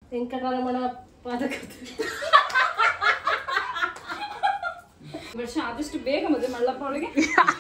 ವೆಂಕಟರಮಣ ಪಾದಕತೆ ವರ್ಷ ಆದಷ್ಟು ಬೇಗ ಮದುವೆ ಮಾಡ್ಲಪ್ಪ ಅವಳಿಗೆ.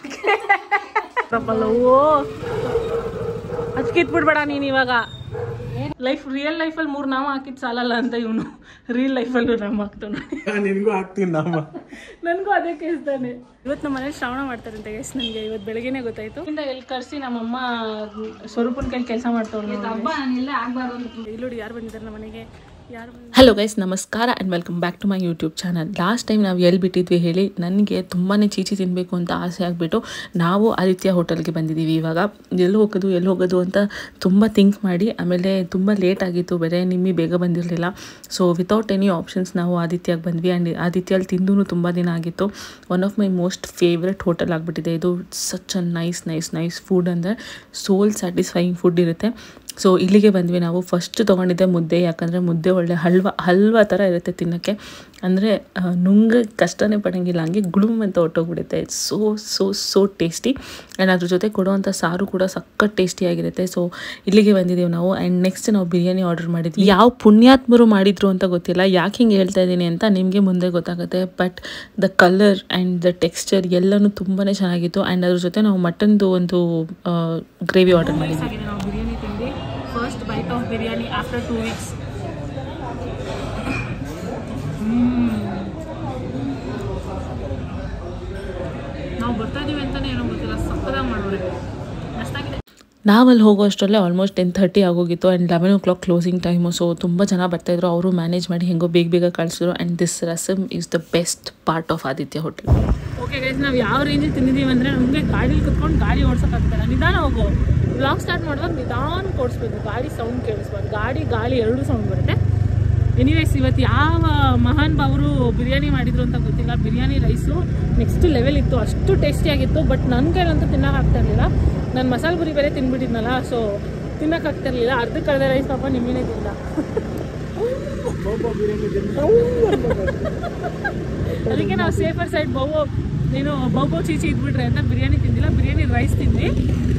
ಹಚ್ಕಿಟ್ಬಿಡ್ಬೇಡ ನೀನು ಇವಾಗ. ಲೈಫ್ ರಿಯಲ್ ಲೈಫಲ್ಲಿ 3 ನಾಮ ಹಾಕಿದ್ ಸಾಲಲ್ಲ ಅಂತ ಇವನು ರಿಯಲ್ ಲೈಫಲ್ಲೂ ನಾಮ ಹಾಕ್ತಾನೆ. ನಿನಗೂ ಹಾಕ್ತೀನಿ ನಾಮ. ನನಗೂ ಅದೇ ಕೇಳಿಸ್ತಾನೆ. ಇವತ್ತು ನಮ್ಮ ಮನೇಲಿ ಶ್ರಾವಣ ಮಾಡ್ತಾರಂತೆ ಗೈಸ್. ನನಗೆ ಇವತ್ತು ಬೆಳಗ್ಗೆನೇ ಗೊತ್ತಾಯ್ತು. ಎಲ್ಲಿ ಕರ್ಸಿ ನಮ್ಮಮ್ಮ ಸ್ವರೂಪನ ಕೈಲಿ ಕೆಲಸ ಮಾಡ್ತಾವ್ರು. ಹಬ್ಬ ನಾನೆಲ್ಲ ಆಗ್ಬಾರ್ದು. ಇಲ್ಲಿ ಯಾರು ಬಂದಿದ್ದಾರೆ ನಮ್ಮ ಮನೆಗೆ. ಹಲೋ ಗೈಸ್, ನಮಸ್ಕಾರ and welcome back to my YouTube channel. Last time ನಾವು ಎಲ್ಲಿ ಬಿಟ್ಟಿದ್ವಿ ಹೇಳಿ, ನನಗೆ ತುಂಬಾ ಚೀಚಿ ತಿನ್ನಬೇಕು ಅಂತ ಆಸೆ ಆಗಿಬಿಟ್ಟು ನಾವು ಆದಿತ್ಯ ಹೋಟೆಲ್ಗೆ ಬಂದಿದ್ದೀವಿ. ಇವಾಗ ಎಲ್ಲಿ ಹೋಗೋದು ಅಂತ ತುಂಬ ಥಿಂಕ್ ಮಾಡಿ, ಆಮೇಲೆ ತುಂಬ ಲೇಟ್ ಆಗಿತ್ತು, ಬೇರೆ ನಿಮಗೆ ಬೇಗ ಬಂದಿರಲಿಲ್ಲ. ಸೊ ವಿತೌಟ್ ಎನಿ ಆಪ್ಷನ್ಸ್ ನಾವು ಆದಿತ್ಯಗೆ ಬಂದ್ವಿ. ಆ್ಯಂಡ್ ಆದಿತ್ಯಲ್ಲಿ ತಿಂದೂ ತುಂಬ ದಿನ ಆಗಿತ್ತು. One of my most favourite hotel ಆಗಿಬಿಟ್ಟಿದೆ ಇದು. ಸಚ್ ಅ ನೈಸ್ ಫುಡ್, ಅಂದರೆ ಸೋಲ್ ಸ್ಯಾಟಿಸ್ಫೈಯಿಂಗ್ ಫುಡ್ ಇರುತ್ತೆ. ಸೊ ಇಲ್ಲಿಗೆ ಬಂದ್ವಿ ನಾವು. ಫಸ್ಟ್ ತೊಗೊಂಡಿದ್ದೆ ಮುದ್ದೆ, ಯಾಕಂದರೆ ಮುದ್ದೆ ಒಳ್ಳೆ ಹಲ್ವಾ ಥರ ಇರುತ್ತೆ ತಿನ್ನೋಕ್ಕೆ. ಅಂದರೆ ನುಂಗ ಕಷ್ಟನೇ ಪಡೋಂಗಿಲ್ಲ, ಹಂಗೆ ಗುಳುಮ್ ಅಂತ ಹೊಟ್ಟೋಗ್ಬಿಡುತ್ತೆ. So tasty. ಆ್ಯಂಡ್ ಅದ್ರ ಜೊತೆ ಕೊಡುವಂಥ ಸಾರು ಕೂಡ ಸಖತ್ ಟೇಸ್ಟಿಯಾಗಿರುತ್ತೆ. ಸೊ ಇಲ್ಲಿಗೆ ಬಂದಿದ್ದೀವಿ ನಾವು. ಆ್ಯಂಡ್ ನೆಕ್ಸ್ಟ್ ನಾವು ಬಿರಿಯಾನಿ ಆರ್ಡರ್ ಮಾಡಿದ್ವಿ. ಯಾವ ಪುಣ್ಯಾತ್ಮರು ಮಾಡಿದ್ರು ಅಂತ ಗೊತ್ತಿಲ್ಲ, ಯಾಕೆ ಹಿಂಗೆ ಹೇಳ್ತಾ ಇದ್ದೀನಿ ಅಂತ ನಿಮಗೆ ಮುಂದೆ ಗೊತ್ತಾಗುತ್ತೆ. But the colour and the texture ಎಲ್ಲನೂ ತುಂಬಾ ಚೆನ್ನಾಗಿತ್ತು. ಆ್ಯಂಡ್ ಅದ್ರ ಜೊತೆ ನಾವು ಮಟನ್ದು ಒಂದು ಗ್ರೇವಿ ಆರ್ಡರ್ ಮಾಡಿದ್ವಿ. First bite of biryani after 2 weeks. ನಾವು ಬರ್ತಾ ಇದೀವಿ ಅಂತಾನೆ ಏನೋ ಗೊತ್ತಿಲ್ಲ, ಸಕ್ಕದಾಗಿ ಮಾಡೋರೆ, ಮಸ್ತಾಗಿದೆ. ನಾವಲ್ಲಿ ಹೋಗೋ ಅಷ್ಟರಲ್ಲೇ ಆಲ್ಮೋಸ್ಟ್ 10:30 ಆಗೋಗಿತ್ತು. And 11 o'clock closing time. So ತುಂಬ ಜನ ಬರ್ತಾಯಿದ್ರು, ಅವರು ಮ್ಯಾನೇಜ್ ಮಾಡಿ ಹೆಂಗೋ ಬೇಗ ಕಳಿಸಿದ್ರು. And this rasam is the best part of Aditya hotel. Okay guys, ನಾವು ಯಾವ ರೇಂಜಿಗೆ ತಿಂದಿದ್ದೀವಿ ಅಂದರೆ, ನಮಗೆ ಗಾಡೀಲಿ ಕುತ್ಕೊಂಡು ಗಾಡಿ ಓಡ್ಸೋಕ್ಕಾಗ್ತಾಯಿಲ್ಲ. ನಿಧಾನ ಹೋಗು. ವ್ಲಾಗ್ ಸ್ಟಾರ್ಟ್ ಮಾಡುವಾಗ ನಿಧಾನ ಓಡಿಸ್ಬೇಕು, ಗಾಡಿ ಸೌಂಡ್ ಕೇಳಿಸ್ಬಾರ್ದು. ಗಾಳಿ ಎರಡೂ ಸೌಂಡ್ ಬರುತ್ತೆ. ಎನಿವೇಸ್, ಇವತ್ತು ಯಾವ ಮಹಾನ್ ಭಾವರು ಬಿರಿಯಾನಿ ಮಾಡಿದ್ರು ಅಂತ ಗೊತ್ತಿಲ್ಲ. ಬಿರಿಯಾನಿ ರೈಸು ನೆಕ್ಸ್ಟ್ ಲೆವೆಲ್ ಇತ್ತು, ಅಷ್ಟು ಟೇಸ್ಟಿಯಾಗಿತ್ತು. ಬಟ್ ನನ್ನ ಕೈಲಂತೂ ತಿನ್ನೋಕ್ಕಾಗ್ತಾಯಿರಲಿಲ್ಲ. ನಾನು ಮಸಾಲೆ ಪುರಿ ಬೇರೆ ತಿಂದ್ಬಿಟ್ಟಿದ್ನಲ್ಲ, ಸೊ ತಿನ್ನೋಕ್ಕಾಗ್ತಿರ್ಲಿಲ್ಲ. ಅರ್ಧಕ್ಕರ್ಧ ರೈಸ್ ಪಾಪ ನಿಮ್ಮನೇ ತಿಂದ. ಅದಕ್ಕೆ ನಾವು ಸೇಫರ್ ಸೈಡ್ ಬೌ ಚೀಚಿ ಇದ್ಬಿಟ್ರೆ ಅಂತ ಬಿರಿಯಾನಿ ತಿಂದಿಲ್ಲ, ಬಿರಿಯಾನಿ ರೈಸ್ ತಿಂದ್ವಿ.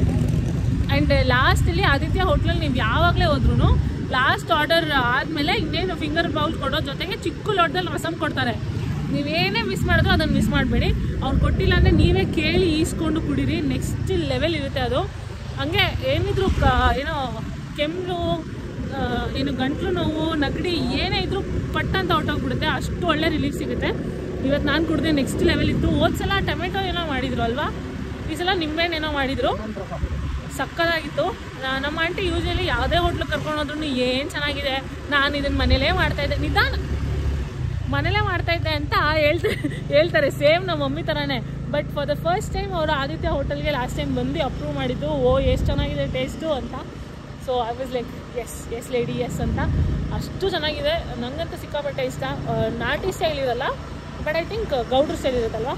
ಆ್ಯಂಡ್ ಲಾಸ್ಟಲ್ಲಿ ಆದಿತ್ಯ ಹೋಟ್ಲಲ್ಲಿ ನೀವು ಯಾವಾಗಲೇ ಹೋದ್ರೂ ಲಾಸ್ಟ್ ಆರ್ಡರ್ ಆದಮೇಲೆ ಇನ್ನೇನು ಫಿಂಗರ್ ಬೌಲ್ ಕೊಡೋ ಜೊತೆಗೆ ಚಿಕ್ಕ ಲೋಟದಲ್ಲಿ ರಸಮ್ ಕೊಡ್ತಾರೆ. ನೀವೇನೇ ಮಿಸ್ ಮಾಡಿದ್ರು ಅದನ್ನು ಮಿಸ್ ಮಾಡಬೇಡಿ. ಅವ್ರು ಕೊಟ್ಟಿಲ್ಲ ಅಂದರೆ ನೀವೇ ಕೇಳಿ ಈಸ್ಕೊಂಡು ಕುಡೀರಿ, ನೆಕ್ಸ್ಟ್ ಲೆವೆಲ್ ಇರುತ್ತೆ ಅದು. ಹಂಗೆ ಏನಿದ್ರು ಏನೋ ಕೆಮ್ಮು, ಏನು ಗಂಟ್ಲು ನೋವು, ನೆಗಡಿ ಏನೇ ಇದ್ರೂ ಪಟ್ ಅಂತ ಹೊಟ್ಟೋಗ್ಬಿಡುತ್ತೆ, ಅಷ್ಟು ಒಳ್ಳೆ ರಿಲೀಫ್ ಸಿಗುತ್ತೆ. ಇವತ್ತು ನಾನು ಕುಡಿದೆ, ನೆಕ್ಸ್ಟ್ ಲೆವೆಲ್ ಇತ್ತು. ಹೋದ್ಸಲ ಟೊಮೆಟೊ ಏನೋ ಮಾಡಿದ್ರು ಅಲ್ವಾ, ಈ ಸಲ ನಿಂಬೆಹಣ್ಣೇನೋ ಮಾಡಿದರು, ಸಕ್ಕದಾಗಿತ್ತು. ನಮ್ಮ ಆಂಟಿ ಯೂಶಲಿ ಯಾವುದೇ ಹೋಟ್ಲಿಗೆ ಕರ್ಕೊಂಡೋದ್ರೂ ಏನು ಚೆನ್ನಾಗಿದೆ, ನಾನು ಇದನ್ನು ಮನೇಲೇ ಮಾಡ್ತಾಯಿದ್ದೆ, ನಿಧಾನ ಮನೇಲೇ ಮಾಡ್ತಾಯಿದ್ದೆ ಅಂತ ಹೇಳ್ತಾರೆ. ಸೇಮ್ ನಮ್ಮ ಮಮ್ಮಿ ಥರನೇ. But for the first time ಅವರು ಆದಿತ್ಯ ಹೋಟೆಲ್ಗೆ ಲಾಸ್ಟ್ ಟೈಮ್ ಬಂದು ಅಪ್ರೂವ್ ಮಾಡಿದ್ದು, ಎಷ್ಟು ಚೆನ್ನಾಗಿದೆ ಟೇಸ್ಟು ಅಂತ. So I was like yes lady yes ಅಂತ. ಅಷ್ಟು ಚೆನ್ನಾಗಿದೆ, ನನಗಂತೂ ಸಿಕ್ಕಾಪಟ್ಟೆ ಇಷ್ಟ. ನಾಟಿ ಸ್ಟೈಲ್ ಇರಲ್ಲ, ಬಟ್ ಐ ಥಿಂಕ್ ಗೌಡ್ರ ಸ್ಟೈಲ್ ಇರುತ್ತಲ್ವ,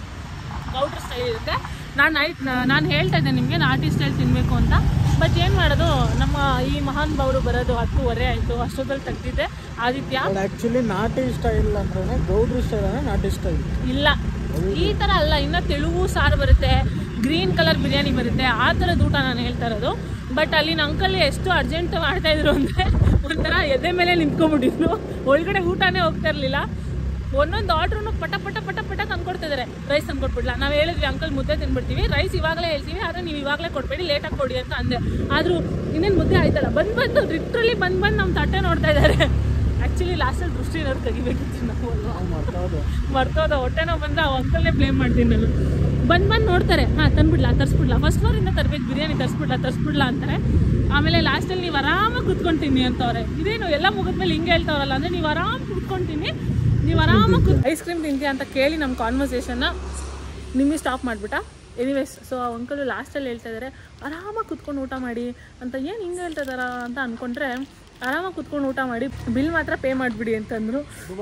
ಗೌಡ್ರ ಸ್ಟೈಲ್ ಇರುತ್ತೆ. ನಾನು ಹೇಳ್ತಾ ಇದ್ದೆ ನಿಮಗೆ ನಾಟಿ ಸ್ಟೈಲ್ ತಿನ್ನಬೇಕು ಅಂತ. ಬಟ್ ಏನು ಮಾಡೋದು, ನಮ್ಮ ಈ ಮಹಾನ್ ಭಾವರು ಬರೋದು 10:15 ಆಯಿತು. ಅಷ್ಟೊತ್ತಲ್ಲಿ ತೆಗ್ದಿದ್ದೆ ಆದಿತ್ಯ. ಆ್ಯಕ್ಚುಲಿ ನಾಟಿ ಸ್ಟೈಲ್ ಅಂದ್ರೆ ಗೌಡ್ರ ಸ್ಟೈಲ್ ಅಂದರೆ ನಾಟಿ ಸ್ಟೈಲ್ ಇಲ್ಲ, ಈ ಥರ ಅಲ್ಲ. ಇನ್ನು ತೆಳುಗು ಸಾರು ಬರುತ್ತೆ, ಗ್ರೀನ್ ಕಲರ್ ಬಿರಿಯಾನಿ ಬರುತ್ತೆ, ಆ ಥರದ್ದು ಊಟ ನಾನು ಹೇಳ್ತಾ ಇರೋದು. ಬಟ್ ಅಲ್ಲಿನ ಅಂಕಲ್ ಎಷ್ಟು ಅರ್ಜೆಂಟ್ ಮಾಡ್ತಾಯಿದ್ರು ಅಂದರೆ ಒಂಥರ ಎದೆ ಮೇಲೆ ನಿಂತ್ಕೊಂಡ್ಬಿಟ್ಟಿದ್ರು, ಒಳಗಡೆ ಊಟನೇ ಹೋಗ್ತಾ ಇರಲಿಲ್ಲ. ಒಂದೊಂದು ಆರ್ಡ್ರೂ ಪಟ ತಂದ್ಕೊಡ್ತಿದ್ದಾರೆ. ರೈಸ್ ತಂದ್ಕೊಟ್ಬಿಡ್ಲ, ನಾವು ಹೇಳಿದ್ವಿ ಅಂಕಲ್ ಮುದ್ದೆ ತಿನ್ಬಿಡ್ತೀವಿ, ರೈಸ್ ಇವಾಗಲೇ ಹೇಳ್ತೀವಿ, ಆದರೆ ನೀವು ಇವಾಗಲೇ ಕೊಡಬೇಡಿ, ಲೇಟಾಗಿ ಕೊಡಿ ಅಂತ ಅಂದೆ. ಆದರೂ ಇನ್ನೇನು ಮುದ್ದೆ ಆಯ್ತಲ್ಲ, ಬಂದು ಲಿಟ್ರಲಿ ಬಂದು ನಮ್ಮ ತಟ್ಟೆ ನೋಡ್ತಾ ಇದ್ದಾರೆ. ಆ್ಯಕ್ಚುಲಿ ಲಾಸ್ಟಲ್ಲಿ ದೃಷ್ಟಿ ಏನಾದ್ರು ತೆಗಿಬೇಕಿತ್ತು ನಾವು ಅಲ್ವಾ, ಮರ್ತೋದ. ಹೊಟ್ಟೆನೋ ಬಂದರೆ ಆ ಅಂಕಲ್ನೇ ಬ್ಲೇಮ್ ಮಾಡ್ತೀನಿ ನಾನು. ಬಂದು ನೋಡ್ತಾರೆ, ತಂದ್ಬಿಡ್ಲಾ ತರಿಸ್ಬಿಡ್ಲಾ, ಫಸ್ಟ್ ಫ್ಲೋರಿಂದ ತರಬೇಕು ಬಿರಿಯಾನಿ, ತರಿಸ್ಬಿಡ್ಲಾ ಅಂತಾರೆ. ಆಮೇಲೆ ಲಾಸ್ಟಲ್ಲಿ ನೀವು ಆರಾಮಾಗಿ ಕುತ್ಕೊಳ್ತೀನಿ ಅಂತವ್ರೆ. ಇದೇನು ಎಲ್ಲ ಮುಗಿದ್ಮೇಲೆ ಹಿಂಗೆ ಹೇಳ್ತಾವ್ರಲ್ಲ, ಅಂದರೆ ನೀವು ಆರಾಮಾಗಿ ಕುತ್ಕೊಳ್ತೀನಿ, ನೀವು ಆರಾಮಾಗಿ ಐಸ್ ಕ್ರೀಮ್ ತಿಂತೀಯ ಅಂತ ಕೇಳಿ ನಮ್ಮ ಕಾನ್ವರ್ಸೇಷನ್ನ ನಿಮಗೆ ಸ್ಟಾಪ್ ಮಾಡಿಬಿಟ್ಟ. ಎನಿವೇಸ್, ಸೊ ಆ ಅಂಕಲು ಲಾಸ್ಟಲ್ಲಿ ಹೇಳ್ತಾ ಇದ್ದಾರೆ ಆರಾಮಾಗಿ ಕುತ್ಕೊಂಡು ಊಟ ಮಾಡಿ ಅಂತ. ಏನು ಹಿಂಗೆ ಹೇಳ್ತಾ ಇದ್ದಾರಾ ಅಂತ ಅಂದ್ಕೊಂಡ್ರೆ, ಆರಾಮಾಗಿ ಕುತ್ಕೊಂಡು ಊಟ ಮಾಡಿ, ಬಿಲ್ ಮಾತ್ರ ಪೇ ಮಾಡಿಬಿಡಿ ಅಂತಂದರು.